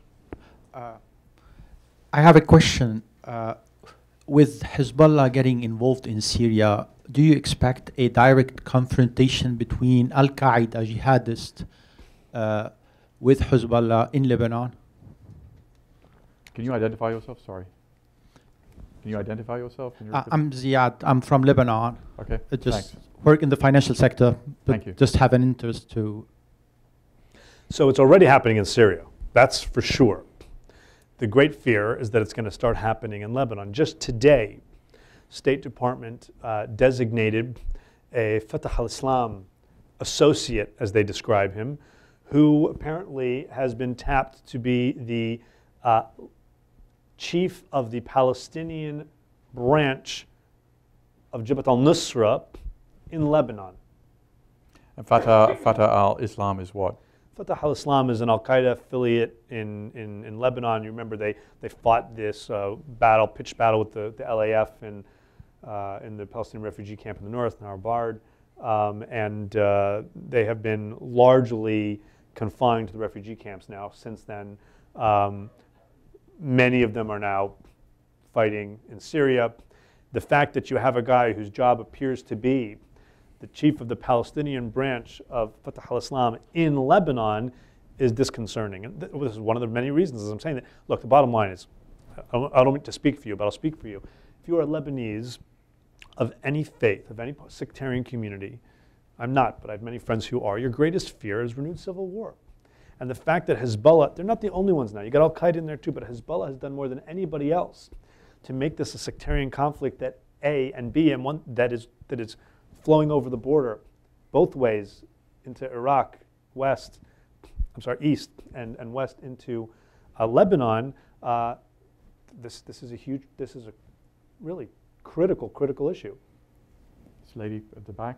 I have a question. With Hezbollah getting involved in Syria, do you expect a direct confrontation between Al-Qaeda jihadists with Hezbollah in Lebanon? Can you identify yourself? Sorry. Can you identify yourself? I'm Ziad. I'm from Lebanon. Okay, I just thanks. work in the financial sector, but Thank you. just have an interest to. So it's already happening in Syria. That's for sure. The great fear is that it's going to start happening in Lebanon. Just today, State Department designated a Fatah al-Islam associate, as they describe him, who apparently has been tapped to be the chief of the Palestinian branch of Jabhat al-Nusra in Lebanon. And Fatah al-Islam is what? Fatah al-Islam is an al-Qaeda affiliate in Lebanon. You remember they fought this pitched battle with the LAF in the Palestinian refugee camp in the north, Nahar Bard, and they have been largely confined to the refugee camps now. Since then, many of them are now fighting in Syria. The fact that you have a guy whose job appears to be the chief of the Palestinian branch of Fatah al-Islam in Lebanon is disconcerting. And this is one of the many reasons, as I'm saying that. Look, the bottom line is, I don't mean to speak for you, but I'll speak for you. If you are a Lebanese of any faith, of any sectarian community, I'm not, but I have many friends who are, your greatest fear is renewed civil war. And the fact that Hezbollah, they're not the only ones now. You got al-Qaeda in there too, but Hezbollah has done more than anybody else to make this a sectarian conflict that A and B, and one that is flowing over the border both ways into Iraq, east and west into Lebanon. This is a really critical issue. This lady at the back.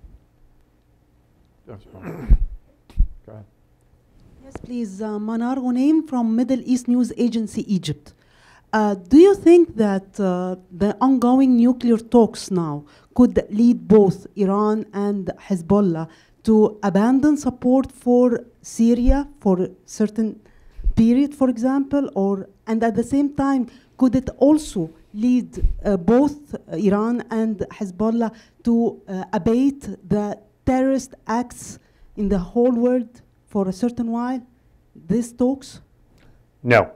Oh, sorry. Go ahead. Yes, please. Manar Ghunaim from Middle East News Agency, Egypt. Do you think that the ongoing nuclear talks now could lead both Iran and Hezbollah to abandon support for Syria for a certain period, for example, and at the same time, could it also lead both Iran and Hezbollah to abate the terrorist acts in the whole world for a certain while? These talks? No.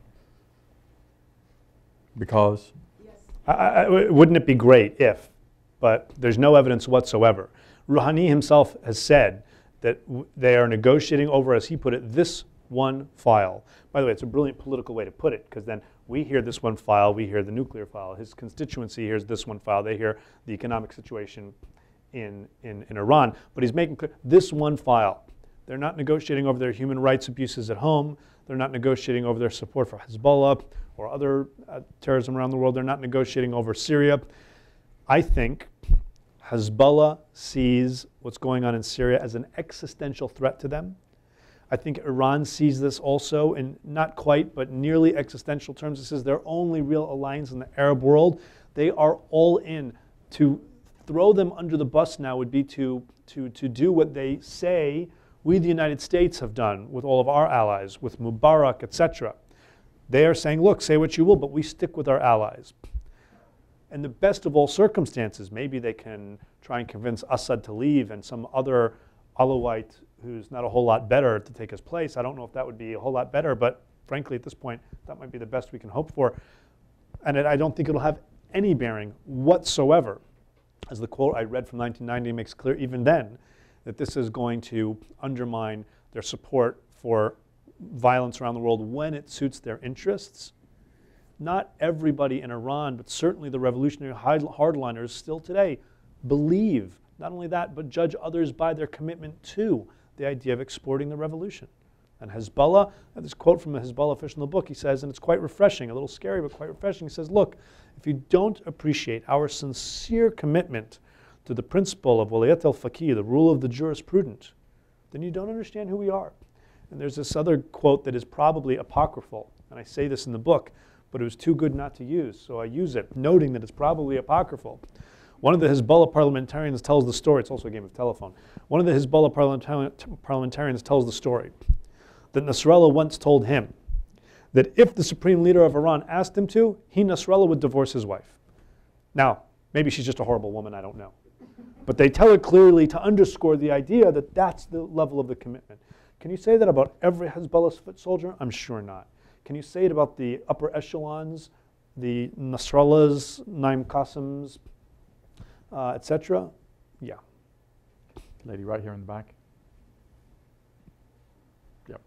Because? Wouldn't it be great if, but there's no evidence whatsoever. Rouhani himself has said that they are negotiating over, as he put it, this one file. By the way, it's a brilliant political way to put it, because then we hear this one file, we hear the nuclear file. His constituency hears this one file, they hear the economic situation in Iran. But he's making clear, this one file. They're not negotiating over their human rights abuses at home. They're not negotiating over their support for Hezbollah or other terrorism around the world. They're not negotiating over Syria. I think Hezbollah sees what's going on in Syria as an existential threat to them. I think Iran sees this also in not quite, but nearly existential terms. This is their only real alliance in the Arab world. They are all in. To throw them under the bus now would be to do what they say we, the United States, have done with all of our allies, with Mubarak, etc. They are saying, look, say what you will, but we stick with our allies. In the best of all circumstances, maybe they can try and convince Assad to leave and some other Alawite who's not a whole lot better to take his place. I don't know if that would be a whole lot better, but frankly, at this point, that might be the best we can hope for. And I don't think it'll have any bearing whatsoever. As the quote I read from 1990 makes clear even then, that this is going to undermine their support for violence around the world when it suits their interests. Not everybody in Iran, but certainly the revolutionary hardliners still today believe, not only that, but judge others by their commitment to the idea of exporting the revolution. And Hezbollah, this quote from a Hezbollah official in the book, he says, and it's quite refreshing, a little scary, but quite refreshing. He says, look, if you don't appreciate our sincere commitment to the principle of walayat al-faqih, the rule of the jurisprudent, then you don't understand who we are. And there's this other quote that is probably apocryphal, and I say this in the book, but it was too good not to use, so I use it, noting that it's probably apocryphal. One of the Hezbollah parliamentarians tells the story. It's also a game of telephone. One of the Hezbollah parliamentarians tells the story that Nasrallah once told him that if the supreme leader of Iran asked him to, he, Nasrallah, would divorce his wife. Now, maybe she's just a horrible woman, I don't know. But they tell it clearly to underscore the idea that that's the level of the commitment. Can you say that about every Hezbollah foot soldier? I'm sure not. Can you say it about the upper echelons, the Nasrallahs, Naim Qassams, etc. Yeah. Lady right here in the back. Yep.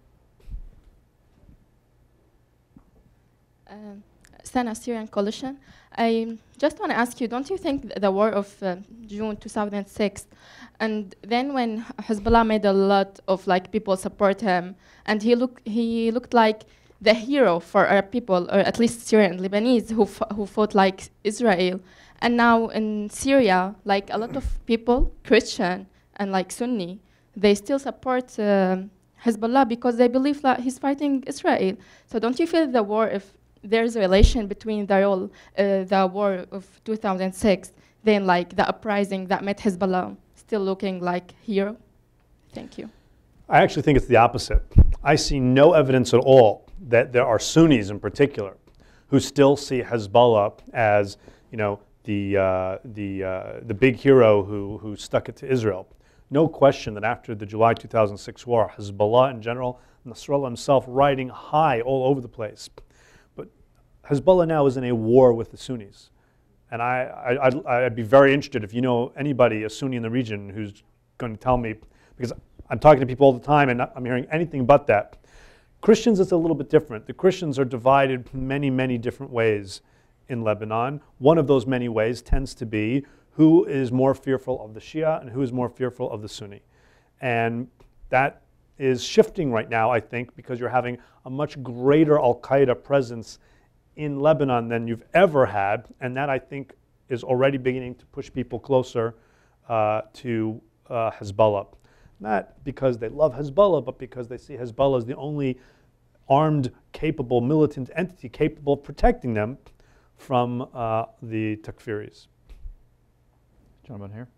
Sana, Syrian Coalition. I just want to ask you, don't you think the war of June 2006, and then when Hezbollah made a lot of like people support him, and he looked like the hero for Arab people, or at least Syrian Lebanese who fought like Israel, and now in Syria, like a lot of people, Christian and like Sunni, they still support Hezbollah because they believe that he's fighting Israel. So don't you feel the war, if there's a relation between the war of 2006, then like the uprising that made Hezbollah still looking like hero? Thank you. I actually think it's the opposite. I see no evidence at all that there are Sunnis in particular who still see Hezbollah as, you know, the big hero who stuck it to Israel. No question that after the July 2006 war, Hezbollah in general, Nasrallah himself riding high all over the place. But Hezbollah now is in a war with the Sunnis. And I'd be very interested if you know anybody, a Sunni in the region, who's going to tell me, because I'm talking to people all the time and I'm hearing anything but that. Christians, it's a little bit different. The Christians are divided many, many different ways in Lebanon. One of those many ways tends to be who is more fearful of the Shia and who is more fearful of the Sunni. And that is shifting right now, I think, because you're having a much greater al-Qaeda presence in Lebanon than you've ever had, and that, I think, is already beginning to push people closer to Hezbollah. Not because they love Hezbollah, but because they see Hezbollah as the only armed, capable, militant entity capable of protecting them from the Takfiris. Gentleman here.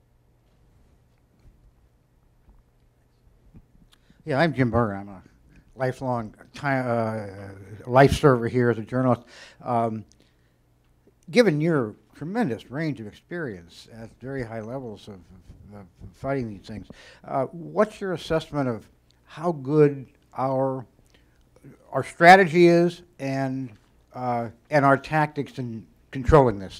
Yeah, I'm Jim Berger. I'm a lifelong life server here as a journalist. Given your tremendous range of experience at very high levels of fighting these things, what's your assessment of how good our strategy is and our tactics in controlling this?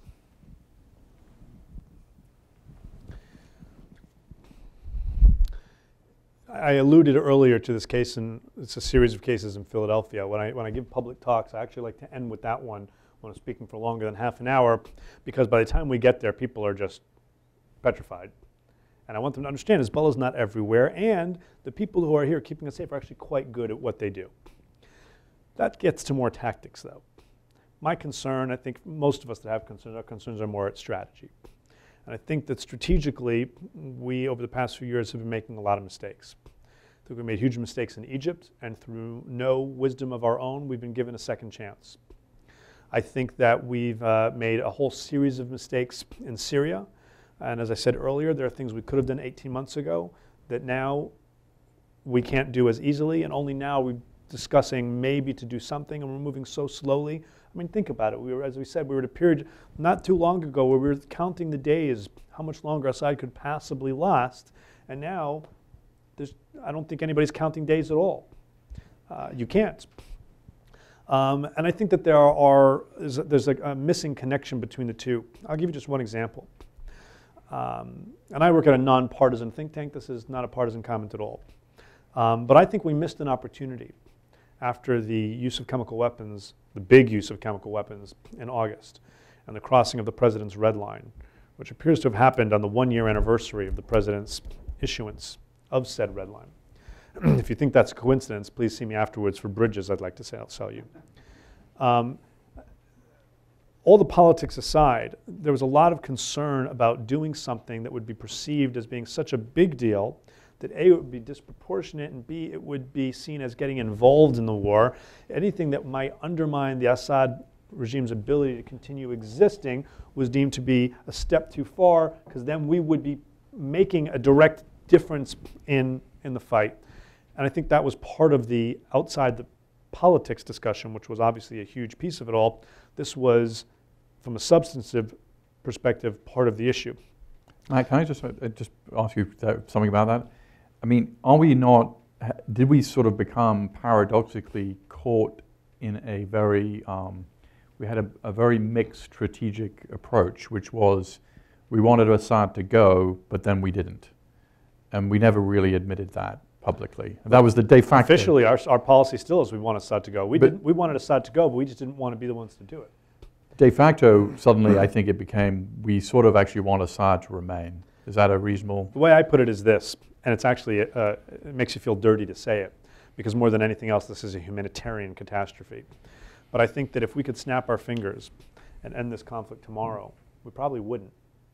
I alluded earlier to this case, and it's a series of cases in Philadelphia. When I give public talks, I actually like to end with that one when I'm speaking for longer than half an hour, because by the time we get there, people are just petrified. And I want them to understand Hezbollah is not everywhere, and the people who are here keeping us safe are actually quite good at what they do. That gets to more tactics, though. My concern, I think most of us that have concerns, our concerns are more at strategy. And I think that strategically, we, over the past few years, have been making a lot of mistakes. I think we made huge mistakes in Egypt, and through no wisdom of our own, we've been given a second chance. I think that we've made a whole series of mistakes in Syria. And as I said earlier, there are things we could have done 18 months ago that now we can't do as easily, and only now we're discussing maybe to do something, and we're moving so slowly. I mean, think about it. We were, as we said, we were at a period not too long ago where we were counting the days, how much longer Assad could possibly last, and now I don't think anybody's counting days at all. You can't. And I think that there's a missing connection between the two. I'll give you just one example. And I work at a nonpartisan think tank. This is not a partisan comment at all. But I think we missed an opportunity after the use of chemical weapons, the big use of chemical weapons in August, and the crossing of the president's red line, which appears to have happened on the one-year anniversary of the president's issuance of said red line. If you think that's a coincidence, please see me afterwards for bridges I'd like to sell you. All the politics aside, there was a lot of concern about doing something that would be perceived as being such a big deal that A, it would be disproportionate, and B, it would be seen as getting involved in the war. Anything that might undermine the Assad regime's ability to continue existing was deemed to be a step too far, because then we would be making a direct difference in the fight. And I think that was part of the outside the politics discussion, which was obviously a huge piece of it all. This was, from a substantive perspective, part of the issue. Can I just ask you something about that? I mean, did we sort of become paradoxically caught in a very, we had a very mixed strategic approach, which was we wanted Assad to go, but then we didn't. And we never really admitted that publicly. And that was the de facto. Officially, our policy still is we want Assad to go. We wanted Assad to go, but we just didn't want to be the ones to do it. De facto, suddenly I think it became, we sort of actually want Assad to remain. Is that a reasonable? The way I put it is this, and it's actually, it makes you feel dirty to say it, because more than anything else, this is a humanitarian catastrophe. But I think that if we could snap our fingers and end this conflict tomorrow, we probably wouldn't.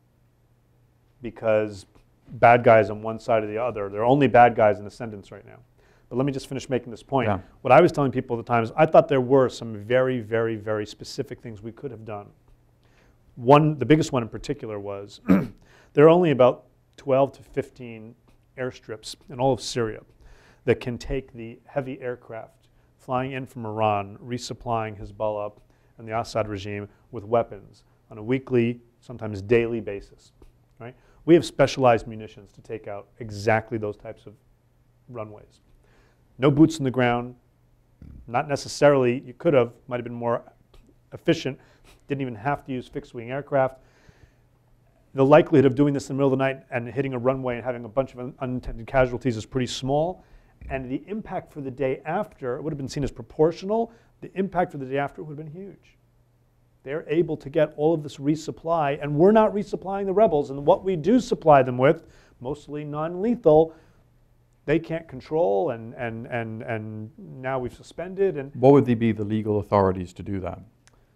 Because bad guys on one side or the other, there are only bad guys in the sentence right now. But let me just finish making this point. Yeah. What I was telling people at the time is I thought there were some very, very, very specific things we could have done. One, the biggest one in particular was there are only about 12 to 15 airstrips in all of Syria that can take the heavy aircraft flying in from Iran, resupplying Hezbollah and the Assad regime with weapons on a weekly, sometimes daily basis. Right? We have specialized munitions to take out exactly those types of runways. No boots on the ground, not necessarily, you could have, might have been more efficient, didn't even have to use fixed-wing aircraft. The likelihood of doing this in the middle of the night and hitting a runway and having a bunch of unintended casualties is pretty small. And the impact for the day after, it would have been seen as proportional. The impact for the day after would have been huge. They're able to get all of this resupply, and we're not resupplying the rebels. And what we do supply them with, mostly non-lethal, they can't control, and now we've suspended. And what would be the legal authorities to do that?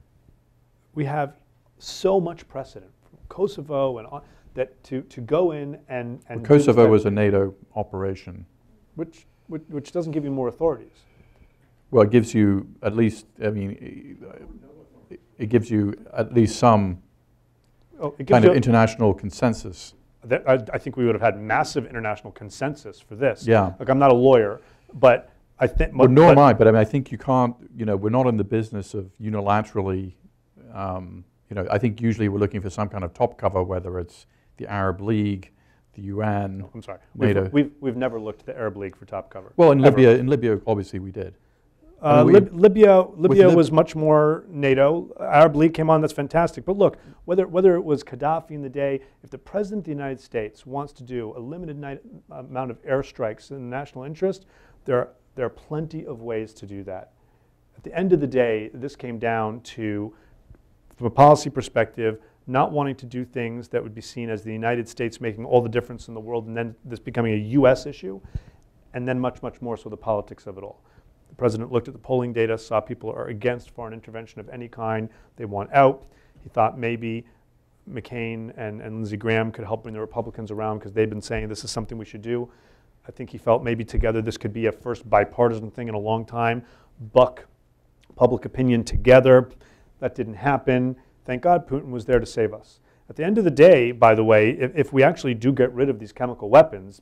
We have so much precedent from Kosovo and on, that to go in and well, Kosovo was a NATO operation. Which doesn't give you more authorities. Well, it gives you at least, I mean, it gives you at least some kind of international consensus. I think we would have had massive international consensus for this. Yeah. Like, I'm not a lawyer, but I think... Well, nor am I, but I mean, I think you can't, you know, we're not in the business of unilaterally, you know, I think usually we're looking for some kind of top cover, whether it's the Arab League, the UN. I'm sorry. NATO. We've never looked to the Arab League for top cover. Well, in Libya, obviously we did. Libya was much more NATO. Arab League came on, that's fantastic. But look, whether it was Gaddafi in the day, if the President of the United States wants to do a limited amount of airstrikes in the national interest, there are plenty of ways to do that. At the end of the day, this came down to, from a policy perspective, not wanting to do things that would be seen as the United States making all the difference in the world, and then this becoming a US issue, and then much, much more so the politics of it all. The president looked at the polling data, saw people are against foreign intervention of any kind, they want out. He thought maybe McCain and Lindsey Graham could help bring the Republicans around because they've been saying this is something we should do. I think he felt maybe together this could be a first bipartisan thing in a long time, buck public opinion together. That didn't happen. Thank God Putin was there to save us. At the end of the day, by the way, if we actually do get rid of these chemical weapons,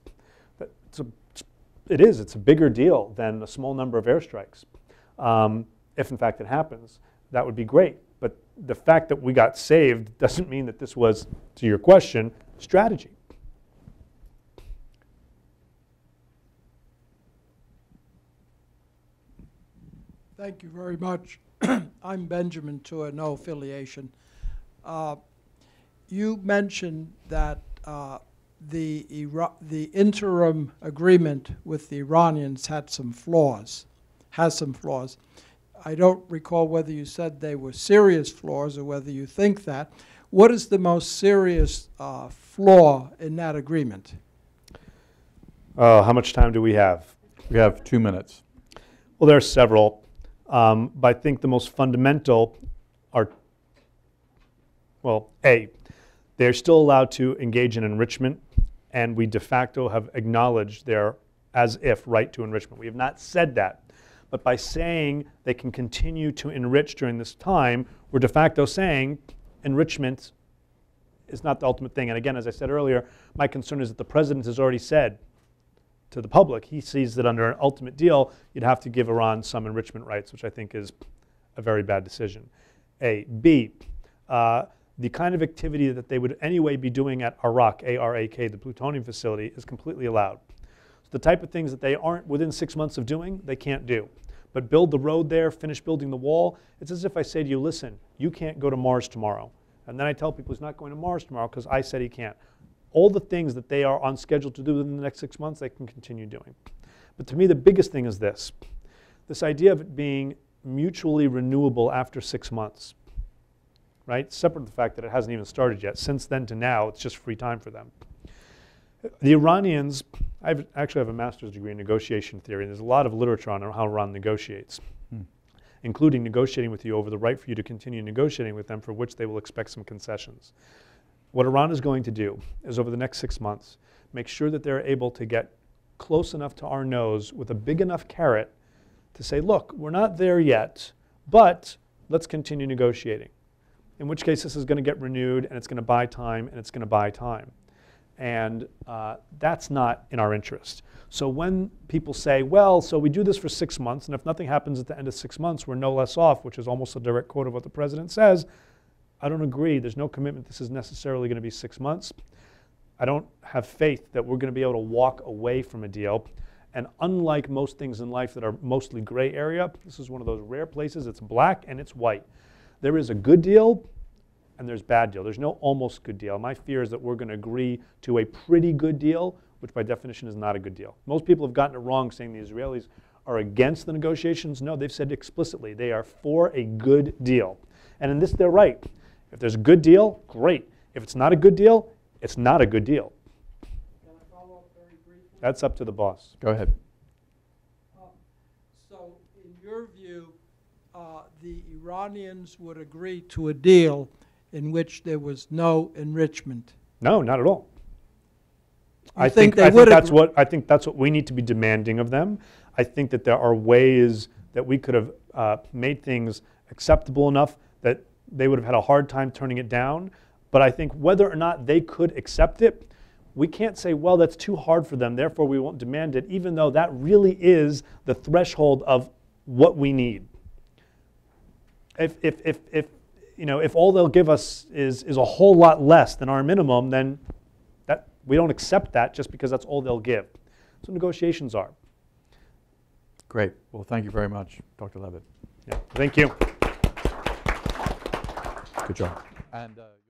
it's a bigger deal than a small number of airstrikes. If in fact it happens, that would be great. But the fact that we got saved doesn't mean that this was, to your question, strategy. Thank you very much. I'm Benjamin Tua, no affiliation. You mentioned that the interim agreement with the Iranians has some flaws. I don't recall whether you said they were serious flaws or whether you think that. What is the most serious flaw in that agreement? How much time do we have? We have 2 minutes. Well, there are several. But I think the most fundamental are, well, A, they're still allowed to engage in enrichment, and we de facto have acknowledged their as-if right to enrichment. We have not said that. But by saying they can continue to enrich during this time, we're de facto saying enrichment is not the ultimate thing. And again, as I said earlier, my concern is that the president has already said to the public, he sees that under an ultimate deal, you'd have to give Iran some enrichment rights, which I think is a very bad decision. A. B, the kind of activity that they would anyway be doing at Arak, A-R-A-K, the plutonium facility, is completely allowed. So the type of things that they aren't within 6 months of doing, they can't do. but build the road there, finish building the wall. It's as if I say to you, listen, you can't go to Mars tomorrow. And then I tell people he's not going to Mars tomorrow because I said he can't. All the things that they are on schedule to do within the next 6 months, they can continue doing. But to me, the biggest thing is this idea of it being mutually renewable after 6 months, right? Separate from the fact that it hasn't even started yet. Since then to now, it's just free time for them. The Iranians, I actually have a master's degree in negotiation theory, and there's a lot of literature on how Iran negotiates, including negotiating with you over the right for you to continue negotiating with them, for which they will expect some concessions. What Iran is going to do is, over the next 6 months, make sure that they're able to get close enough to our nose with a big enough carrot to say, look, we're not there yet, but let's continue negotiating. In which case, this is going to get renewed, and it's going to buy time, and it's going to buy time. And that's not in our interest. So when people say, well, so we do this for 6 months, and if nothing happens at the end of 6 months, we're no less off, which is almost a direct quote of what the president says, I don't agree. There's no commitment this is necessarily going to be 6 months. I don't have faith that we're going to be able to walk away from a deal. And unlike most things in life that are mostly gray area, this is one of those rare places. It's black and it's white. There is a good deal and there's bad deal. There's no almost good deal. My fear is that we're going to agree to a pretty good deal, which by definition is not a good deal. Most people have gotten it wrong saying the Israelis are against the negotiations. No, they've said explicitly they are for a good deal. And in this, they're right. If there's a good deal, great. If it's not a good deal, it's not a good deal. Can I follow up very briefly? That's up to the boss. Go ahead. So in your view, the Iranians would agree to a deal in which there was no enrichment? No, not at all. I think that's what we need to be demanding of them. I think that there are ways that we could have made things acceptable enough that they would have had a hard time turning it down. But I think whether or not they could accept it, we can't say, well, that's too hard for them, therefore we won't demand it, even though that really is the threshold of what we need. If all they'll give us is a whole lot less than our minimum, then we don't accept that just because that's all they'll give. So negotiations are. Great. Well, thank you very much, Dr. Levitt. Yeah. Thank you. Good job. And